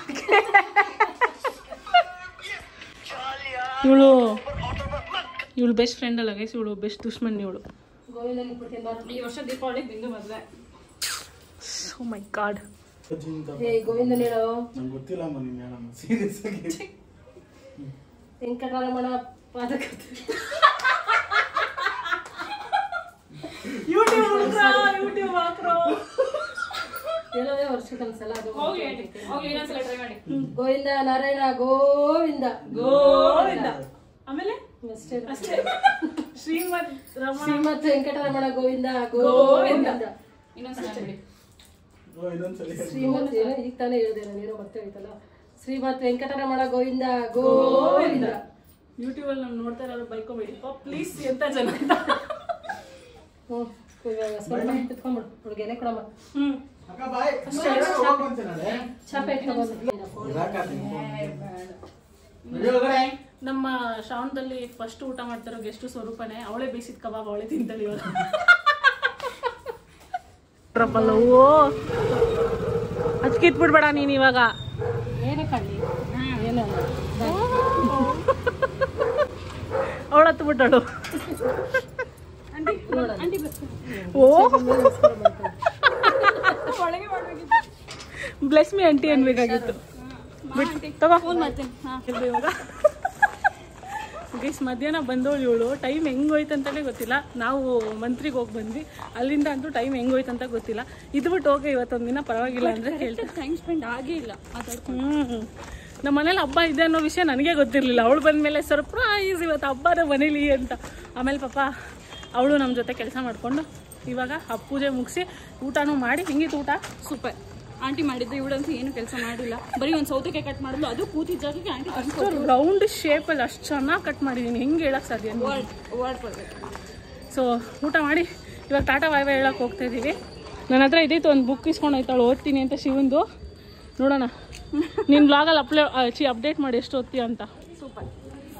ಇವಳು ಬೆಸ್ಟ್ ಫ್ರೆಂಡ್ ಅಲ್ಲ ಗೈಸ್, ಇವಳು ಬೆಸ್ಟ್ ದುಶ್ಮನ್ ಇವಳು. ಈ ವರ್ಷ ದೀಪಾವಳಿಗೆ ಬಿಂದು ಮದುವೆ. ಓ ಮೈ ಗಾಡ್. ಗೋವಿಂದ ನೀಡು ನಂಗೆ ಗೊತ್ತಿಲ್ಲ ಮೇಡಮ್, ಸೀರಿಯಸ್ ಆಗಿ. ವೆಂಕಟರಮಣ ಪಾದಕ ಹೇಳೋದೇ ವರ್ಷಕ್ಕೊಂದ್ಸಲ ಅದು. ಗೋವಿಂದ ನಾರಾಯಣ ಗೋವಿಂದ ಗೋವಿಂದ. ಆಮೇಲೆ ಅಷ್ಟೇ. ಶ್ರೀಮತ್ ವೆಂಕಟರಮಣ ಗೋವಿಂದ ಗೋವಿಂದ. ಇನ್ನೊಂದ್ಸಲ ಶ್ರೀಮತ್ ಈಗ ತಾನೇ ಹೇಳಿದೆ ನಾನು, ಏನೋ ಮತ್ತೆ ಹೋಯ್ತಲ್ಲ. ಶ್ರೀಮತ್ ವೆಂಕಟರಮಣ ಗೋವಿಂದ ಗೋವಿಂದ. ಯೂಟ್ಯೂಬಲ್ಲಿ ನಾವು ನೋಡ್ತಾ ಇರೋರು ಬೈಕೋಬೇಡಿ ಪ್ಲೀಸ್, ಎಂತ ಜನ. ಸ್ವಲ್ಪ ಕುತ್ಕೊಂಡ್ಬಿಡು, ಹುಡುಗಿ ಎಲೆ ಕೊಡಮ್ಮ. ಚಾಪೆ ನಮ್ಮ ಶ್ರಾವಣದಲ್ಲಿ ಫಸ್ಟ್ ಊಟ ಮಾಡ್ತಾರೋ ಗೆಸ್ಟ್ ಸ್ವರೂಪನೇ. ಅವಳೇ ಬೇಯಿಸಿದ ಕಬಾಬ್ ಅವಳೇ ತಿಂತಾಳೆ ಇವಾಗ. ಓ ಅದ್ಕಿಟ್ಬಿಡ್ಬೇಡ ನೀನು ಇವಾಗ. ಏನೇ ಕಳ್ಳಿ ಏನಲ್ಲ ಅವಳು ಹತ್ತು ಬಿಟ್ಟಳು. ಓ ಬ್ಲೆಸ್ ಮಿ ಆಂಟಿ ಅನ್ಬೇಕಾಗಿತ್ತು. ಗೈಸ್ ಮಧ್ಯಾಹ್ನ ಬಂದವಳು ಇವಳು. ಟೈಮ್ ಹೆಂಗೋಯ್ತಂತಲೇ ಗೊತ್ತಿಲ್ಲ. ನಾವು ಮಂತ್ರಿಗೆ ಹೋಗಿ ಬಂದ್ವಿ, ಅಲ್ಲಿಂದ ಅಂತೂ ಟೈಮ್ ಹೆಂಗೋಯ್ತಂತ ಗೊತ್ತಿಲ್ಲ. ಇದು ಬಿಟ್ಟು ಹೋಗಿ ಇವತ್ತೊಂದು ದಿನ ಪರವಾಗಿಲ್ಲ ಅಂದರೆ ಹೇಳ್ತಾರೆ. ಟೈಮ್ ಸ್ಪೆಂಡ್ ಆಗೇ ಇಲ್ಲ. ನಮ್ಮ ಮನೇಲಿ ಹಬ್ಬ ಇದೆ ಅನ್ನೋ ವಿಷಯ ನನಗೆ ಗೊತ್ತಿರಲಿಲ್ಲ. ಅವಳು ಬಂದಮೇಲೆ ಸರ್ಪ್ರೈಸ್ ಇವತ್ತು ಹಬ್ಬದ ಮನೇಲಿ ಅಂತ. ಆಮೇಲೆ ಪಾಪ ಅವಳು ನಮ್ಮ ಜೊತೆ ಕೆಲಸ ಮಾಡಿಕೊಂಡು ಇವಾಗ ಪೂಜೆ ಮುಗಿಸಿ ಊಟನೂ ಮಾಡಿ. ಹಿಂಗಿತ್ತು ಊಟ? ಸೂಪರ್. ಆಂಟಿ ಮಾಡಿದ್ದು, ಇವಳಂತೂ ಏನು ಕೆಲಸ ಮಾಡಿಲ್ಲ, ಬರೀ ಒಂದು ಸೌತೆಕಾಯಿ ಕಟ್ ಮಾಡಿದ್ಲು, ಅದು ಕೂತಿದ್ದ ಜಾಗಕ್ಕೆ ಆಂಟಿ ಅಷ್ಟು ರೌಂಡ್ ಶೇಪಲ್ಲಿ ಅಷ್ಟು ಚೆನ್ನಾಗಿ ಕಟ್ ಮಾಡಿದ್ದೀನಿ, ಹೆಂಗೆ ಹೇಳಕ್ಕೆ ಸಾಧ್ಯ? ಸೊ ಊಟ ಮಾಡಿ ಇವಾಗ ಟಾಟಾ ಬಾಯ್ ಬಾಯ್ ಹೇಳಕ್ಕೆ ಹೋಗ್ತಾ ಇದ್ದೀವಿ. ನನ್ನ ಹತ್ರ ಇದ್ದಿತ್ತು ಒಂದು ಬುಕ್ ಇಸ್ಕೊಂಡು ಆಯ್ತಾಳು, ಓದ್ತೀನಿ ಅಂತ ಶಿವಂದು. ನೋಡೋಣ ನಿನ್ನ ಬ್ಲಾಗಲ್ಲಿ ಅಪ್ಡೇಟ್ ಮಾಡಿ ಎಷ್ಟು ಓದ್ತೀಯ ಅಂತ. ಸೂಪರ್.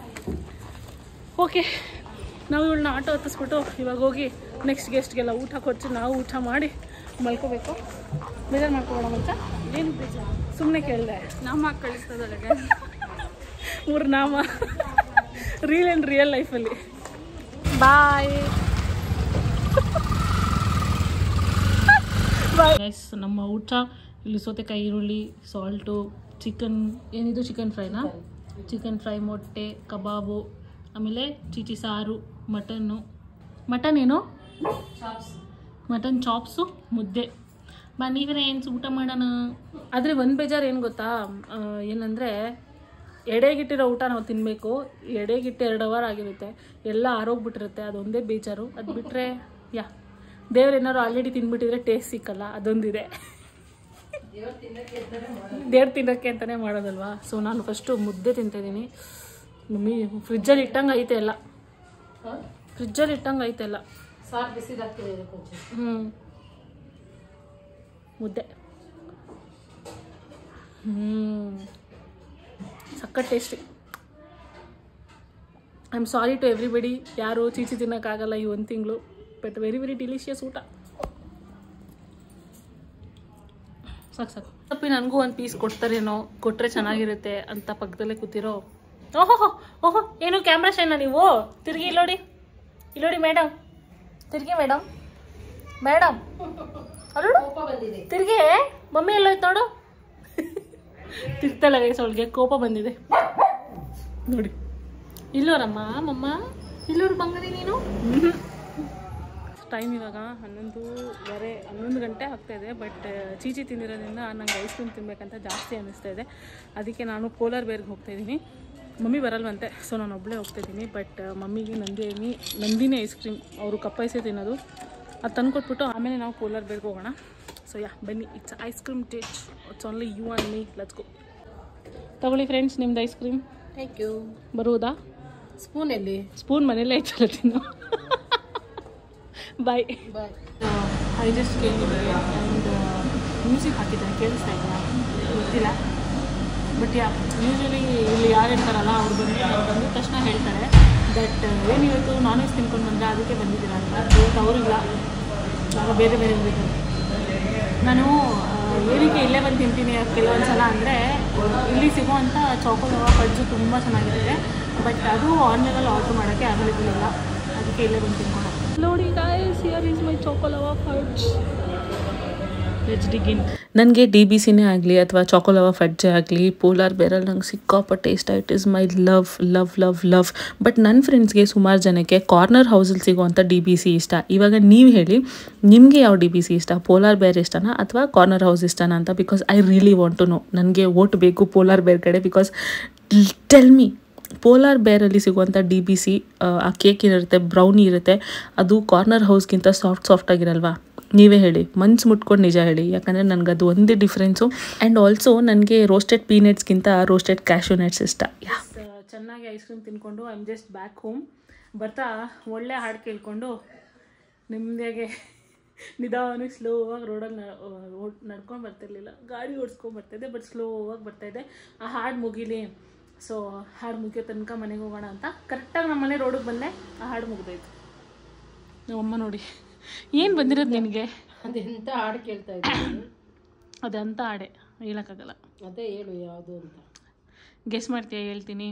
ಓಕೆ, ನಾವು ಇವಳನ್ನ ಆಟೋ ಹತ್ತಿಸ್ಬಿಟ್ಟು ಇವಾಗ ಹೋಗಿ ನೆಕ್ಸ್ಟ್ ಗೆಸ್ಟ್ಗೆಲ್ಲ ಊಟ ಕೊಟ್ಟು ನಾವು ಊಟ ಮಾಡಿ ಮಲ್ಕೋಬೇಕು. ಬೇಜಾರು ಮಾಡ್ಕೊಬೇಡ ಅಂತ. ಏನು ಬೇಜಾರು? ಸುಮ್ಮನೆ ಕೇಳಿದೆ. ನಾಮ ಕಳಿಸ್ತದೊಳಗೆ 3 ನಾಮ ರೀಲ್ ಆ್ಯಂಡ್ ರಿಯಲ್ ಲೈಫಲ್ಲಿ. ಬಾಯ್. ಗೈಸ್ ನಮ್ಮ ಊಟ ಇಲ್ಲಿ ಸೌತೆಕಾಯಿ, ಈರುಳ್ಳಿ, ಸಾಲ್ಟು, ಚಿಕನ್, ಏನಿದು ಚಿಕನ್ ಫ್ರೈನಾ? ಚಿಕನ್ ಫ್ರೈ, ಮೊಟ್ಟೆ, ಕಬಾಬು, ಆಮೇಲೆ ಚೀಚಿ ಸಾರು, ಮಟನ್ ಏನು ಮಟನ್ ಚಾಪ್ಸು, ಮುದ್ದೆ. ಬನ್ನಿ ಫ್ರೆಂಡ್ಸ್ ಊಟ ಮಾಡೋಣ. ಆದರೆ ಒಂದು ಬೇಜಾರು ಏನು ಗೊತ್ತಾ, ಏನಂದರೆ ಎಡೆಗಿಟ್ಟಿರೋ ಊಟ ನಾವು ತಿನ್ನಬೇಕು. ಎಡೆಗಿಟ್ಟು 2 ಅವರ್ ಆಗಿರುತ್ತೆ, ಎಲ್ಲ ಆರೋಗ್ಬಿಟ್ಟಿರುತ್ತೆ. ಅದೊಂದೇ ಬೇಜಾರು. ಅದು ಬಿಟ್ಟರೆ ದೇವ್ರೇನಾದ್ರು ಆಲ್ರೆಡಿ ತಿನ್ಬಿಟ್ಟಿದ್ರೆ ಟೇಸ್ಟ್ ಸಿಕ್ಕಲ್ಲ, ಅದೊಂದಿದೆ. ದೇವ್ರು ತಿನ್ನೋಕ್ಕೆ ಅಂತಲೇ ಮಾಡೋದಲ್ವಾ. ಸೊ ನಾನು ಫಸ್ಟು ಮುದ್ದೆ ತಿಂತಾಯಿದ್ದೀನಿ. ಮಮ್ಮಿ ಫ್ರಿಜ್ಜಲ್ಲಿ ಇಟ್ಟಂಗೆ ಐತೆ ಎಲ್ಲ, ಫ್ರಿಜ್ಜಲ್ಲಿ ಇಟ್ಟಂಗೆ ಐತೆ ಎಲ್ಲ. ಸಾರು ಬಿಸಿದಾಗ್ತಿದೆ ಇದಕ್ಕೆ. ಮುದ್ದೆ ಸಖತ್ tasty. I am sorry to everybody, ಯಾರು ಚೀಚಿ ತಿನ್ನೋಕ್ಕಾಗಲ್ಲ ಈ 1 ತಿಂಗಳು. ಬಟ್ ವೆರಿ ವೆರಿ ಡಿಲಿಷಿಯಸ್ ಊಟ. ಸಾಕು ತಪ್ಪಿ ನನಗೂ ಒಂದು ಪೀಸ್ ಕೊಡ್ತಾರೇನೋ, ಕೊಟ್ಟರೆ ಚೆನ್ನಾಗಿರುತ್ತೆ ಅಂತ ಪಕ್ಕದಲ್ಲೇ ಕೂತಿರೋ. ಓಹೋ ಏನು ಕ್ಯಾಮ್ರಾ ಶೈನ ನೀವು? ತಿರುಗಿ ಇಲ್ಲೋಡಿ ಮೇಡಮ್, ತಿರುಗಿ ಮೇಡಮ್ ತಿರ್ಗಿ. ಮಮ್ಮಿ ಎಲ್ಲೋಯ್ತು ನೋಡು. ತಿರ್ತಾಳೆ ಗೈಸ್, ಅವಳಿಗೆ ಕೋಪ ಬಂದಿದೆ ನೋಡಿ. ಇಲ್ಲೋರಮ್ಮ ಮಮ್ಮ, ಇಲ್ಲೋರು ಬಂಗಡಿ ನೀನು. ಟೈಮ್ ಇವಾಗ 11 ಗಂಟೆ ಆಗ್ತಾಯಿದೆ. ಬಟ್ ಚೀಚಿ ತಿಂದಿರೋದ್ರಿಂದ ನಂಗೆ ಐಸ್ ಕ್ರೀಮ್ ತಿನ್ಬೇಕಂತ ಜಾಸ್ತಿ ಅನ್ನಿಸ್ತಾ ಇದೆ. ಅದಕ್ಕೆ ನಾನು ಪೋಲಾರ್ ಬೇರ್ಗೆ ಹೋಗ್ತಾಯಿದ್ದೀನಿ. ಮಮ್ಮಿ ಬರಲ್ವಂತೆ, ಸೊ ನಾನು ಒಬ್ಬಳೇ ಹೋಗ್ತಾಯಿದ್ದೀನಿ. ಬಟ್ ಮಮ್ಮಿಗೆ ನಂದಿನಿ ಐಸ್ ಕ್ರೀಮ್, ಅವರು ಕಪ್ ಐಸೇ ತಿನ್ನೋದು, ಅದು ತಂದುಕೊಟ್ಬಿಟ್ಟು ಆಮೇಲೆ ನಾವು ಪೋಲಾರ್ ಬೇರ್ಗೆ ಹೋಗೋಣ. ಸೊ ಬನ್ನಿ, it's ice cream taste. It's only you and me. Let's go. ತಗೊಳ್ಳಿ ಫ್ರೆಂಡ್ಸ್ ನಿಮ್ದು ಐಸ್ ಕ್ರೀಮ್. Thank you. ಬರುವುದಾ? ಸ್ಪೂನ್ ಎಲ್ಲಿ? ಸ್ಪೂನ್ ಮನೇಲೇ ಐತಲ್ಲ, ತಿನ್ನು. ಬಾಯ್. ಐ ಜಸ್ಟ್ ಕೇಳಿದ್ದಾರೆ ಆ್ಯಂಡ್ ಮ್ಯೂಸಿಕ್ ಹಾಕಿದ್ದಾರೆ, ಕೇಳಿಸ್ತಾ ಇಲ್ಲ ಗೊತ್ತಿಲ್ಲ. ಬಟ್ ಯೂಶ್ವಲಿ ಇಲ್ಲಿ ಯಾರು ಇರ್ತಾರಲ್ಲ ಅವ್ರು ಬಂದಿದ ತಕ್ಷಣ ಹೇಳ್ತಾರೆ ದಟ್ ಏನಿವತ್ತು ನಾನ್ ವೆಜ್ ತಿನ್ಕೊಂಡು ಬಂದರೆ ಅದಕ್ಕೆ ಬಂದಿದ್ದೀರ ಅಂತ. ಇವತ್ತು ಅವರಿಲ್ಲ, ನಾನು ಬೇರೆ ಬೇಕು. ನಾನು ಏನಕ್ಕೆ ಇಲ್ಲೇ ಬಂದು ತಿಂತೀನಿ ಕೆಲವೊಂದು ಸಲ ಅಂದರೆ, ಇಲ್ಲಿ ಸಿಗೋವಂಥ ಚಾಕೋಲವಾ ಫಡ್ಜು ತುಂಬ ಚೆನ್ನಾಗಿರುತ್ತೆ. ಬಟ್ ಅದು ಆನ್ಲೈನಲ್ಲಿ ಆರ್ಡ್ರ್ ಮಾಡೋಕ್ಕೆ ಅವೈಲೇಬಲ್ ಇಲ್ಲ, ಅದಕ್ಕೆ ಇಲ್ಲೇ ಬಂದು ತಿನ್ಕೊಂಡು. ನೋಡಿ guys, here is my chocolava fudge. Let's dig in. ನನಗೆ DBCನೇ ಆಗಲಿ ಅಥವಾ ಚಾಕೋಲವಾ ಫಡ್ಜೇ ಆಗಲಿ, ಪೋಲಾರ್ ಬೇರಲ್ಲಿ ನಂಗೆ ಸಿಕ್ಕಾಪಟ್ಟೆ ಇಷ್ಟ. It is my love. But ನನ್ನ ಫ್ರೆಂಡ್ಸ್ಗೆ ಸುಮಾರು ಜನಕ್ಕೆ ಕಾರ್ನರ್ ಹೌಸಲ್ಲಿ ಸಿಗೋವಂಥ DBC ಇಷ್ಟ. ಇವಾಗ ನೀವು ಹೇಳಿ, ನಿಮಗೆ ಯಾವ DBC ಇಷ್ಟ? ಪೋಲಾರ್ ಬೇರ್ ಇಷ್ಟನಾ ಅಥವಾ ಕಾರ್ನರ್ ಹೌಸ್ ಇಷ್ಟನಾ ಅಂತ? Because I really want to know. ನನಗೆ ಓಟ್ ಬೇಕು ಪೋಲಾರ್ ಬೇರ್ ಕಡೆ. ಬಿಕಾಸ್ ಟೆಲ್ ಮೀ, ಪೋಲಾರ್ ಬೇರಲ್ಲಿ ಸಿಗುವಂಥ DBC ಆ ಕೇಕ್ ಇರುತ್ತೆ, ಬ್ರೌನಿ ಇರುತ್ತೆ, ಅದು ಕಾರ್ನರ್ ಹೌಸ್ಗಿಂತ ಸಾಫ್ಟಾಗಿರಲ್ವಾ? ನೀವೇ ಹೇಳಿ, ಮನ್ಸು ಮುಟ್ಕೊಂಡು ನಿಜ ಹೇಳಿ. ಯಾಕಂದರೆ ನನಗೆ ಅದು ಒಂದೇ ಡಿಫ್ರೆನ್ಸು. ಆ್ಯಂಡ್ ಆಲ್ಸೋ ನನಗೆ ರೋಸ್ಟೆಡ್ ಪೀನಟ್ಸ್ಗಿಂತ ರೋಸ್ಟೆಡ್ ಕ್ಯಾಶ್ಯೂ ನಟ್ಸ್ ಇಷ್ಟ. ಚೆನ್ನಾಗಿ ಐಸ್ ಕ್ರೀಮ್ ತಿನ್ಕೊಂಡು I am just back home. ಬರ್ತಾ ಒಳ್ಳೆ ಹಾಡು ಕೇಳಿಕೊಂಡು ನೆಮ್ಮದಿಯಾಗೆ ನಿಧಾನಕ್ಕೆ ಸ್ಲೋವಾಗಿ ರೋಡಲ್ಲಿ ನಡ್ಕೊಂಡು ಬರ್ತಿರ್ಲಿಲ್ಲ, ಗಾಡಿ ಓಡಿಸ್ಕೊಂಡು ಬರ್ತಾಯಿದ್ದೆ. ಬಟ್ ಸ್ಲೋವಾಗಿ ಬರ್ತಾಯಿದ್ದೆ. ಆ ಹಾಡು ಮುಗೀಲಿ, ಸೊ ಹಾಡು ಮುಗಿಯೋ ತನಕ ಮನೆಗೆ ಹೋಗೋಣ ಅಂತ ಕರೆಕ್ಟಾಗಿ ನಮ್ಮ ಮನೆ ರೋಡಿಗೆ ಬಂದೆ. ಆ ಹಾಡು ಮುಗಿದೋಯ್ತು. ನಮ್ಮಮ್ಮ ನೋಡಿ, ಏನು ಬಂದಿರೋದು ನಿನಗೆ? ಅದೆಂತ ಹಾಡು ಕೇಳ್ತಾ ಇದ್ದೀನಿ? ಅದಂತ ಹಾಡೆ ಹೇಳೋಕ್ಕಾಗಲ್ಲ. ಅದೇ ಹೇಳು ಯಾವುದು ಅಂತ. ಗೆಸ್ ಮಾಡ್ತೀಯ? ಹೇಳ್ತೀನಿ,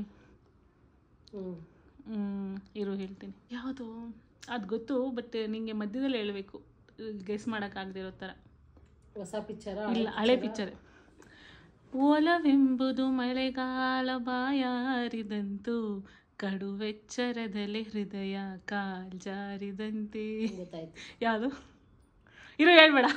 ಇರು ಹೇಳ್ತೀನಿ. ಯಾವುದು ಅದು ಗೊತ್ತು, ಬಟ್ ನಿಮಗೆ ಮಧ್ಯದಲ್ಲಿ ಹೇಳಬೇಕು, ಗೆಸ್ ಮಾಡೋಕ್ಕಾಗದಿರೋ ಥರ. ಹೊಸ ಪಿಕ್ಚರ? ಇಲ್ಲ, ಹಳೆ ಪಿಕ್ಚರೇ. ಒಲವೆಂಬುದು ಮಳೆಗಾಲ ಬಾಯಾರಿದಂತು, ಕಡುವೆಚ್ಚರದಲ್ಲಿ ಹೃದಯ ಕಾಲ್ಜಾರಿದಂತೆ. ಗೊತ್ತಾಯ್ತು. ಯಾವುದು? ಇರೋ ಹೇಳ್ಬೇಡ.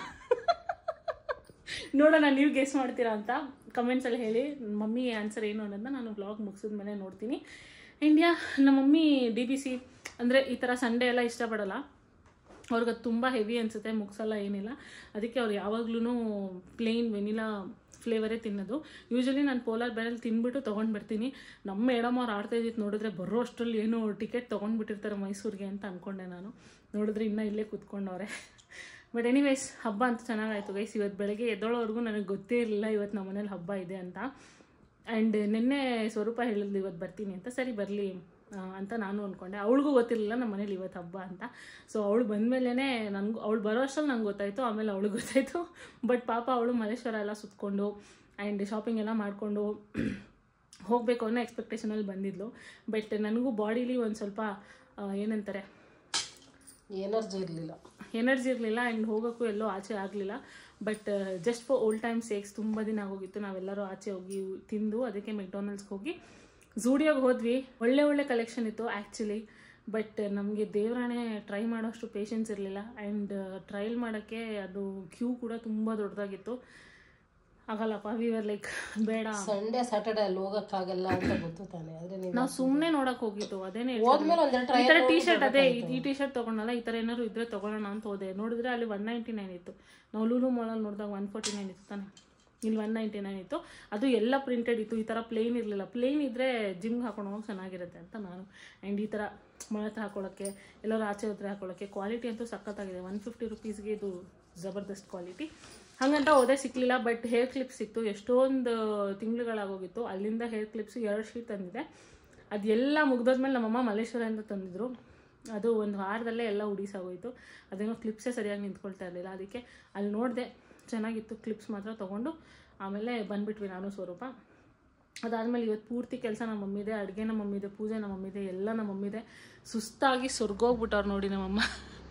ನೋಡೋಣ ನೀವು ಗೆಸ್ ಮಾಡ್ತೀರಾ ಅಂತ ಕಮೆಂಟ್ಸಲ್ಲಿ ಹೇಳಿ. ಮಮ್ಮಿ ಆನ್ಸರ್ ಏನು ಅನ್ನೋದನ್ನ ನಾನು ವ್ಲಾಗ್ ಮುಗಿಸಿದ ಮೇಲೆ ನೋಡ್ತೀನಿ. ಇಂಡಿಯಾ ನಮ್ಮ ಮಮ್ಮಿ DBC ಅಂದರೆ ಈ ಥರ ಸಂಡೇ ಎಲ್ಲ ಇಷ್ಟಪಡಲ್ಲ. ಅವ್ರಿಗೆ ಅದು ತುಂಬ ಹೆವಿ ಅನಿಸುತ್ತೆ, ಮುಗಿಸಲ್ಲ ಏನಿಲ್ಲ. ಅದಕ್ಕೆ ಅವ್ರು ಯಾವಾಗ್ಲೂ ಪ್ಲೇನ್ ವೆನಿಲಾ ಫ್ಲೇವರೇ ತಿನ್ನೋದು. ಯೂಶ್ವಲಿ ನಾನು ಪೋಲಾರ್ ಬೇರಲ್ಲಿ ತಿನ್ಬಿಟ್ಟು ತೊಗೊಂಡು ಬರ್ತೀನಿ. ನಮ್ಮ ಮೇಡಮ್ ಅವ್ರು ಆಡ್ತಾ ಇದ್ದಿದ್ದು ನೋಡಿದ್ರೆ ಬರೋ ಅಷ್ಟರಲ್ಲಿ ಏನೋ ಟಿಕೆಟ್ ತೊಗೊಂಡ್ಬಿಟ್ಟಿರ್ತಾರೆ ಮೈಸೂರಿಗೆ ಅಂತ ಅಂದ್ಕೊಂಡೆ ನಾನು. ನೋಡಿದ್ರೆ ಇನ್ನೂ ಇಲ್ಲೇ ಕೂತ್ಕೊಂಡವ್ರೆ. ಬಟ್ ಎನಿವೇಸ್, ಹಬ್ಬ ಅಂತ ಚೆನ್ನಾಗಾಯಿತು ಗೈಸ್. ಇವತ್ತು ಬೆಳಗ್ಗೆ ಎದ್ದೋಳವರೆಗೂ ನನಗೆ ಗೊತ್ತೇ ಇರಲಿಲ್ಲ ಇವತ್ತು ನಮ್ಮ ಮನೇಲಿ ಹಬ್ಬ ಇದೆ ಅಂತ. ಆ್ಯಂಡ್ ನಿನ್ನೆ ಸ್ವರೂಪ ಹೇಳಿದ್ಲು ಇವತ್ತು ಬರ್ತೀನಿ ಅಂತ. ಸರಿ ಬರಲಿ ಅಂತ ನಾನು ಅಂದ್ಕೊಂಡೆ. ಅವಳಿಗೂ ಗೊತ್ತಿರಲಿಲ್ಲ ನಮ್ಮ ಮನೇಲಿ ಇವತ್ತು ಹಬ್ಬ ಅಂತ. ಸೊ ಅವಳು ಬಂದಮೇಲೆ ನನಗೂ, ಅವಳು ಬರೋ ಅಷ್ಟರಲ್ಲಿ ನಂಗೆ ಗೊತ್ತಾಯಿತು, ಆಮೇಲೆ ಅವಳಿಗೆ ಗೊತ್ತಾಯಿತು. ಬಟ್ ಪಾಪ ಅವಳು ಮಲೇಶ್ವರ ಎಲ್ಲ ಸುತ್ತಕೊಂಡು ಆ್ಯಂಡ್ ಶಾಪಿಂಗ್ ಎಲ್ಲ ಮಾಡಿಕೊಂಡು ಹೋಗಬೇಕು ಅನ್ನೋ ಎಕ್ಸ್ಪೆಕ್ಟೇಷನಲ್ಲಿ ಬಂದಿದ್ಲು. ಬಟ್ ನನಗೂ ಬಾಡಿಲಿ ಒಂದು ಸ್ವಲ್ಪ ಏನಂತಾರೆ, ಎನರ್ಜಿ ಇರಲಿಲ್ಲ ಆ್ಯಂಡ್ ಹೋಗೋಕ್ಕೂ ಎಲ್ಲೋ ಆಚೆ ಆಗಲಿಲ್ಲ. But just for old time sakes ತುಂಬ ದಿನ ಆಗೋಗಿತ್ತು ನಾವೆಲ್ಲರೂ ಆಚೆ ಹೋಗಿ ತಿಂದು, ಅದಕ್ಕೆ ಮೆಕ್ಡೊನಾಲ್ಡ್ಸ್ಗೆ ಹೋಗಿ ಝೂಡಿಯೋಗೆ ಹೋದ್ವಿ. ಒಳ್ಳೆ ಕಲೆಕ್ಷನ್ ಇತ್ತು ಆ್ಯಕ್ಚುಲಿ. ಬಟ್ ನಮಗೆ ದೇವರಾಣೆ ಟ್ರೈ ಮಾಡೋಷ್ಟು ಪೇಷನ್ಸ್ ಇರಲಿಲ್ಲ ಆ್ಯಂಡ್ ಟ್ರಯಲ್ ಮಾಡೋಕ್ಕೆ ಅದು ಕ್ಯೂ ಕೂಡ ತುಂಬ ದೊಡ್ಡದಾಗಿತ್ತು. ಆಗಲ್ಲಪ್ಪ, ವಿ ವರ್ ಲೈಕ್ ಬೇಡ, ಸಂಡೇ ಸ್ಯಾಟರ್ಡೆ ಅಲ್ಲಿ ಹೋಗಕ್ಕಾಗಲ್ಲ ಅಂತ ಗೊತ್ತು ತಾನೆ. ಆದ್ರೆ ನಾವು ಸುಮ್ಮನೆ ನೋಡಕ್ ಹೋಗಿದ್ದು. ಅದೇನೇ ಈ ಥರ ಟೀ ಶರ್ಟ್, ಅದೇ ಈ ಟೀ ಶರ್ಟ್ ತೊಗೊಂಡಲ್ಲ, ಈ ಥರ ಏನಾದ್ರು ಇದ್ರೆ ತೊಗೊಳ್ಳೋಣ ಅಂತ ಹೋದೆ. ನೋಡಿದ್ರೆ ಅಲ್ಲಿ 199 ಇತ್ತು. ನಾವು ಲೂಲು ಮಾಲಲ್ಲಿ ನೋಡಿದಾಗ 149 ಇತ್ತು ತಾನೆ, ಇಲ್ಲಿ 199 ಇತ್ತು. ಅದು ಎಲ್ಲ ಪ್ರಿಂಟೆಡ್ ಇತ್ತು, ಈ ಥರ ಪ್ಲೇನ್ ಇರಲಿಲ್ಲ. ಪ್ಲೇನ್ ಇದ್ದರೆ ಜಿಮ್ಗೆ ಹಾಕೊಂಡು ಹೋಗಿ ಚೆನ್ನಾಗಿರುತ್ತೆ ಅಂತ ನಾನು. ಆ್ಯಂಡ್ ಈ ಥರ ಮಳೆ ಹತ್ರ ಹಾಕೊಳ್ಳೋಕ್ಕೆ, ಎಲ್ಲರೂ ಆಚೆ ಹೋದ್ರೆ ಹಾಕೊಳ್ಳೋಕ್ಕೆ ಕ್ವಾಲಿಟಿ ಅಂತೂ ಸಖತ್ತಾಗಿದೆ. 150 ರುಪೀಸ್ಗೆ ಇದು ಜಬರ್ದಸ್ತ್ ಕ್ವಾಲಿಟಿ. ಹಾಗಂತ ಹೋದೆ, ಸಿಕ್ಕಲಿಲ್ಲ. ಬಟ್ ಹೇರ್ ಕ್ಲಿಪ್ಸ್ ಸಿಕ್ತು. ಎಷ್ಟೊಂದು ತಿಂಗಳುಗಳಾಗೋಗಿತ್ತು. ಅಲ್ಲಿಂದ ಹೇರ್ ಕ್ಲಿಪ್ಸ್ 2 ಶೀಟ್ ತಂದಿದೆ. ಅದೆಲ್ಲ ಮುಗ್ದೋದ್ಮೇಲೆ ನಮ್ಮಮ್ಮ ಮಲ್ಲೇಶ್ವರದಿಂದ ತಂದಿದ್ರು. ಅದು ಒಂದು ವಾರದಲ್ಲೇ ಎಲ್ಲ ಉಡಿಸಾಗೋಯಿತು. ಅದೇನೋ ಕ್ಲಿಪ್ಸೇ ಸರಿಯಾಗಿ ನಿಂತ್ಕೊಳ್ತಾ ಇರಲಿಲ್ಲ. ಅದಕ್ಕೆ ಅಲ್ಲಿ ನೋಡಿದೆ, ಚೆನ್ನಾಗಿತ್ತು ಕ್ಲಿಪ್ಸ್ ಮಾತ್ರ ತೊಗೊಂಡು ಆಮೇಲೆ ಬಂದುಬಿಟ್ವಿ ನಾನು ಸ್ವರೂಪ. ಅದಾದಮೇಲೆ ಇವತ್ತು ಪೂರ್ತಿ ಕೆಲಸ ನಮ್ಮ ಮಮ್ಮಿದೆ, ಅಡುಗೆ ನಮ್ಮ ಮಮ್ಮಿದೆ, ಪೂಜೆ ನಮ್ಮ ಮಮ್ಮಿದೆ, ಎಲ್ಲ ನಮ್ಮ ಮಮ್ಮಿದೆ. ಸುಸ್ತಾಗಿ ಸ್ವರ್ಗೋಗ್ಬಿಟ್ಟವ್ರು ನೋಡಿ ನಮ್ಮಮ್ಮ.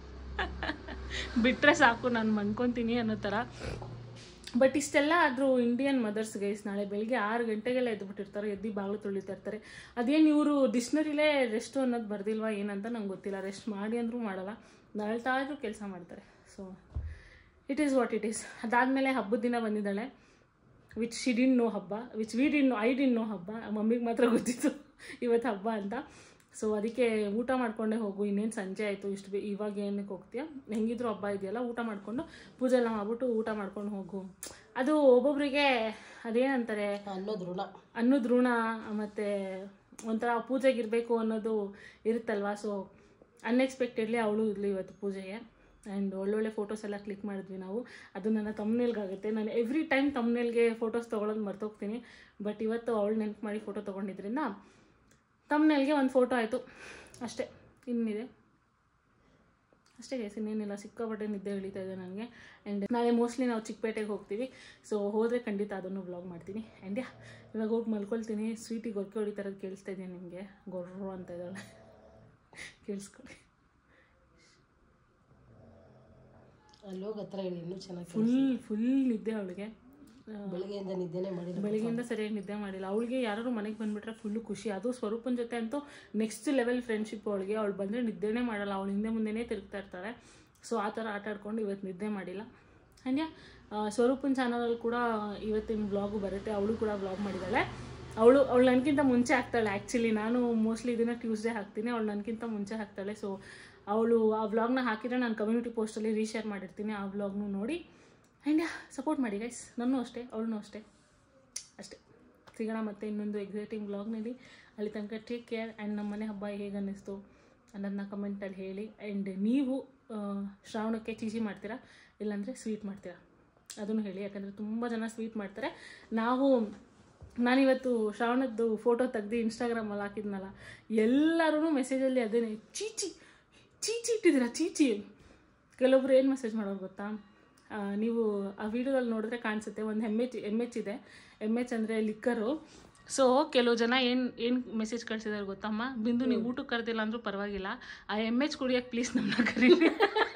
ಬಿಟ್ಟರೆ ಸಾಕು ನಾನು ಮನ್ಕೊತೀನಿ ಅನ್ನೋ ಥರ. ಬಟ್ ಇಷ್ಟೆಲ್ಲ ಆದರೂ ಇಂಡಿಯನ್ ಮದರ್ಸ್ ಗೈಸ್ ನಾಳೆ ಬೆಳಿಗ್ಗೆ 6 ಗಂಟೆಗೆಲ್ಲ ಎದ್ದುಬಿಟ್ಟಿರ್ತಾರೆ, ಎದ್ದು ಬಾಗಿಲು ತೊಳಿತಾ ಇರ್ತಾರೆ. ಅದೇನು ಇವರು ಡಿಕ್ಷ್ನರಿಲೇ ರೆಸ್ಟು ಅನ್ನೋದು ಬರ್ದಿಲ್ವಾ ಏನಂತ ನಂಗೆ ಗೊತ್ತಿಲ್ಲ. ರೆಸ್ಟ್ ಮಾಡಿ ಅಂದರೂ ಮಾಡಲ್ಲ, ನಳ್ತಾ ಇದ್ರೂ ಕೆಲಸ ಮಾಡ್ತಾರೆ. So it is what it is. ಅದಾದಮೇಲೆ ಹಬ್ಬದ ದಿನ ಬಂದಿದ್ದಾಳೆ, ವಿಚ್ ಶಿ ಡಿನ್ ನೋ ಹಬ್ಬ, ವಿಚ್ ಐ ಡಿನ್ ನೋ ಹಬ್ಬ. ಮಮ್ಮಿಗೆ ಮಾತ್ರ ಗೊತ್ತಿತ್ತು ಇವತ್ತು ಹಬ್ಬ ಅಂತ. ಸೊ ಅದಕ್ಕೆ ಊಟ ಮಾಡ್ಕೊಂಡೇ ಹೋಗು, ಇನ್ನೇನು ಸಂಜೆ ಆಯಿತು, ಇವಾಗ ಏನಕ್ಕೆ ಹೋಗ್ತೀಯ, ಹೆಂಗಿದ್ರು ಹಬ್ಬ ಇದೆಯಲ್ಲ, ಊಟ ಮಾಡಿಕೊಂಡು ಪೂಜೆ ಎಲ್ಲ ಮಾಡ್ಬಿಟ್ಟು ಊಟ ಮಾಡ್ಕೊಂಡು ಹೋಗು. ಅದು ಒಬ್ಬೊಬ್ಬರಿಗೆ ಅದೇನಂತಾರೆ ಅನ್ನೋದು ಋಣ, ಮತ್ತು ಒಂಥರ ಪೂಜೆಗಿರಬೇಕು ಅನ್ನೋದು ಇರುತ್ತಲ್ವ. ಸೊ ಅನ್ಎಕ್ಸ್ಪೆಕ್ಟೆಡ್ಲಿ ಅವಳು ಇರಲಿ ಇವತ್ತು ಪೂಜೆಗೆ. ಆ್ಯಂಡ್ ಒಳ್ಳೊಳ್ಳೆ ಫೋಟೋಸ್ ಎಲ್ಲ ಕ್ಲಿಕ್ ಮಾಡಿದ್ವಿ ನಾವು. ಅದು ನನ್ನ ತಮ್ನೇಲ್ಗಾಗುತ್ತೆ. ನಾನು ಎವ್ರಿ ಟೈಮ್ ತಮ್ನೇಲ್ಗೆ ಫೋಟೋಸ್ ತೊಗೊಳೋದು ಮರ್ತೋಗ್ತೀನಿ. ಬಟ್ ಇವತ್ತು ಅವಳು ನೆನಪು ಮಾಡಿ ಫೋಟೋ ತೊಗೊಂಡಿದ್ರಿಂದ ತಮ್ನೇಲ್ಗೆ ಒಂದು ಫೋಟೋ ಆಯಿತು ಅಷ್ಟೇ. ಇನ್ನಿದೆ ಅಷ್ಟೇ ಗೈಸ್, ಇನ್ನೇನಿಲ್ಲ. ಸಿಕ್ಕಾಪಟ್ಟೆ ನಿದ್ದೆ ಹಿಡಿತಾ ಇದೆ ನನಗೆ. ಆ್ಯಂಡ್ ನಾಳೆ ಮೋಸ್ಟ್ಲಿ ನಾವು ಚಿಕ್ಕಪೇಟೆಗೆ ಹೋಗ್ತೀವಿ. ಸೊ ಹೋದರೆ ಖಂಡಿತ ಅದನ್ನು ವ್ಲಾಗ್ ಮಾಡ್ತೀನಿ. ಆ್ಯಂಡ್ ಇವಾಗ ಹೋಗಿ ಮಲ್ಕೊಳ್ತೀನಿ. ಸ್ವೀಟಿಗೆ ಗೊರಕೆ ಹೊಡಿತಾರದು ಕೇಳಿಸ್ತಾ ಇದೆಯಾ ನಿಮಗೆ? ಗೊರ್ರು ಅಂತ ಇದ್ದಾಳೆ, ಕೇಳಿಸ್ಕೊಳ್ಳಿ. ಅಲ್ಲೋಗಿ ಹತ್ರ ಹೇಳಿ, ಇನ್ನೂ ಚೆನ್ನಾಗಿ ಫುಲ್ ನಿದ್ದೆ ಅವಳಿಗೆ. ಬೆಳಗ್ಗೆಯಿಂದ ನಿದ್ದೆನೇ ಮಾಡಿಲ್ಲ, ಬೆಳಗ್ಗೆಯಿಂದ ಸರಿಯಾಗಿ ನಿದ್ದೆ ಮಾಡಿಲ್ಲ. ಅವಳಿಗೆ ಯಾರು ಮನೆಗೆ ಬಂದುಬಿಟ್ರೆ ಫುಲ್ಲು ಖುಷಿ. ಅದು ಸ್ವರೂಪನ ಜೊತೆ ಅಂತೂ ನೆಕ್ಸ್ಟ್ ಲೆವೆಲ್ ಫ್ರೆಂಡ್ಶಿಪ್ ಅವಳಿಗೆ. ಅವಳು ಬಂದರೆ ನಿದ್ದೆನೇ ಮಾಡಲ್ಲ, ಅವಳು ಹಿಂದೆ ಮುಂದೆನೇ ತಿರುಗ್ತಾ ಇರ್ತಾಳೆ. ಸೊ ಆ ಥರ ಆಟ ಆಡ್ಕೊಂಡು ಇವತ್ತು ನಿದ್ದೆ ಮಾಡಿಲ್ಲ. ಹಾಗೆ ಸ್ವರೂಪನ ಚಾನಲಲ್ಲಿ ಕೂಡ ಇವತ್ತಿನ ವ್ಲಾಗು ಬರುತ್ತೆ. ಅವಳು ಕೂಡ ವ್ಲಾಗ್ ಮಾಡಿದ್ದಾಳೆ. ಅವಳು ನನಗಿಂತ ಮುಂಚೆ ಹಾಕ್ತಾಳೆ. ಆ್ಯಕ್ಚುಲಿ ನಾನು ಮೋಸ್ಟ್ಲಿ ಇದನ್ನು ಟ್ಯೂಸ್ಡೇ ಹಾಕ್ತೀನಿ, ಅವಳು ನನಗಿಂತ ಮುಂಚೆ ಹಾಕ್ತಾಳೆ. ಸೊ ಅವಳು ಆ ವ್ಲಾಗ್ನ ಹಾಕಿದರೆ ನಾನು ಕಮ್ಯುನಿಟಿ ಪೋಸ್ಟಲ್ಲಿ ರೀಶೇರ್ ಮಾಡಿರ್ತೀನಿ. ಆ ವ್ಲಾಗ್ನು ನೋಡಿ ಆ್ಯಂಡ್ ಸಪೋರ್ಟ್ ಮಾಡಿ ಗೈಸ್. ನನ್ನೂ ಅಷ್ಟೇ, ಅವಳನ್ನೂ ಅಷ್ಟೇ. ಸಿಗೋಣ ಮತ್ತೆ ಇನ್ನೊಂದು ಎಕ್ಸೈಟಿಂಗ್ ವ್ಲಾಗ್ನಲ್ಲಿ. ಅಲ್ಲಿ ತನಕ ಟೇಕ್ ಕೇರ್. ಆ್ಯಂಡ್ ನಮ್ಮ ಮನೆ ಹಬ್ಬ ಹೇಗೆ ಅನ್ನಿಸ್ತು ಅನ್ನೋದನ್ನ ಕಮೆಂಟಲ್ಲಿ ಹೇಳಿ. ಆ್ಯಂಡ್ ನೀವು ಶ್ರಾವಣಕ್ಕೆ ಚೀಚಿ ಮಾಡ್ತೀರಾ, ಇಲ್ಲಾಂದರೆ ಸ್ವೀಟ್ ಮಾಡ್ತೀರಾ ಅದನ್ನು ಹೇಳಿ. ಯಾಕಂದರೆ ತುಂಬ ಜನ ಸ್ವೀಟ್ ಮಾಡ್ತಾರೆ. ನಾನಿವತ್ತು ಶ್ರಾವಣದ್ದು ಫೋಟೋ ತೆಗ್ದು ಇನ್ಸ್ಟಾಗ್ರಾಮಲ್ಲಿ ಹಾಕಿದ್ನಲ್ಲ, ಎಲ್ಲರೂ ಮೆಸೇಜಲ್ಲಿ ಅದೇನೇ ಚೀಚಿ ಇಟ್ಟಿದ್ದೀರಾ ಚೀಚಿ. ಕೆಲವೊಬ್ರು ಏನು ಮೆಸೇಜ್ ಮಾಡೋರು ಗೊತ್ತಾ, ನೀವು ಆ ವಿಡಿಯೋದಲ್ಲಿ ನೋಡಿದ್ರೆ ಕಾಣಿಸುತ್ತೆ, ಒಂದು MH ಇದೆ. MH ಅಂದರೆ ಲಿಕ್ಕರು. ಸೊ ಕೆಲವು ಜನ ಏನು ಮೆಸೇಜ್ ಕಳಿಸಿದಾರೆ ಗೊತ್ತಮ್ಮ, ಬಿಂದು ನೀವು ಊಟಕ್ಕೆ ಕರೆದಿಲ್ಲ ಅಂದರೂ ಪರವಾಗಿಲ್ಲ, ಆ MH ಕುಡಿಯೋಕ್ಕೆ ಪ್ಲೀಸ್ ನಮ್ಮನ್ನ ಕರೀರಿ.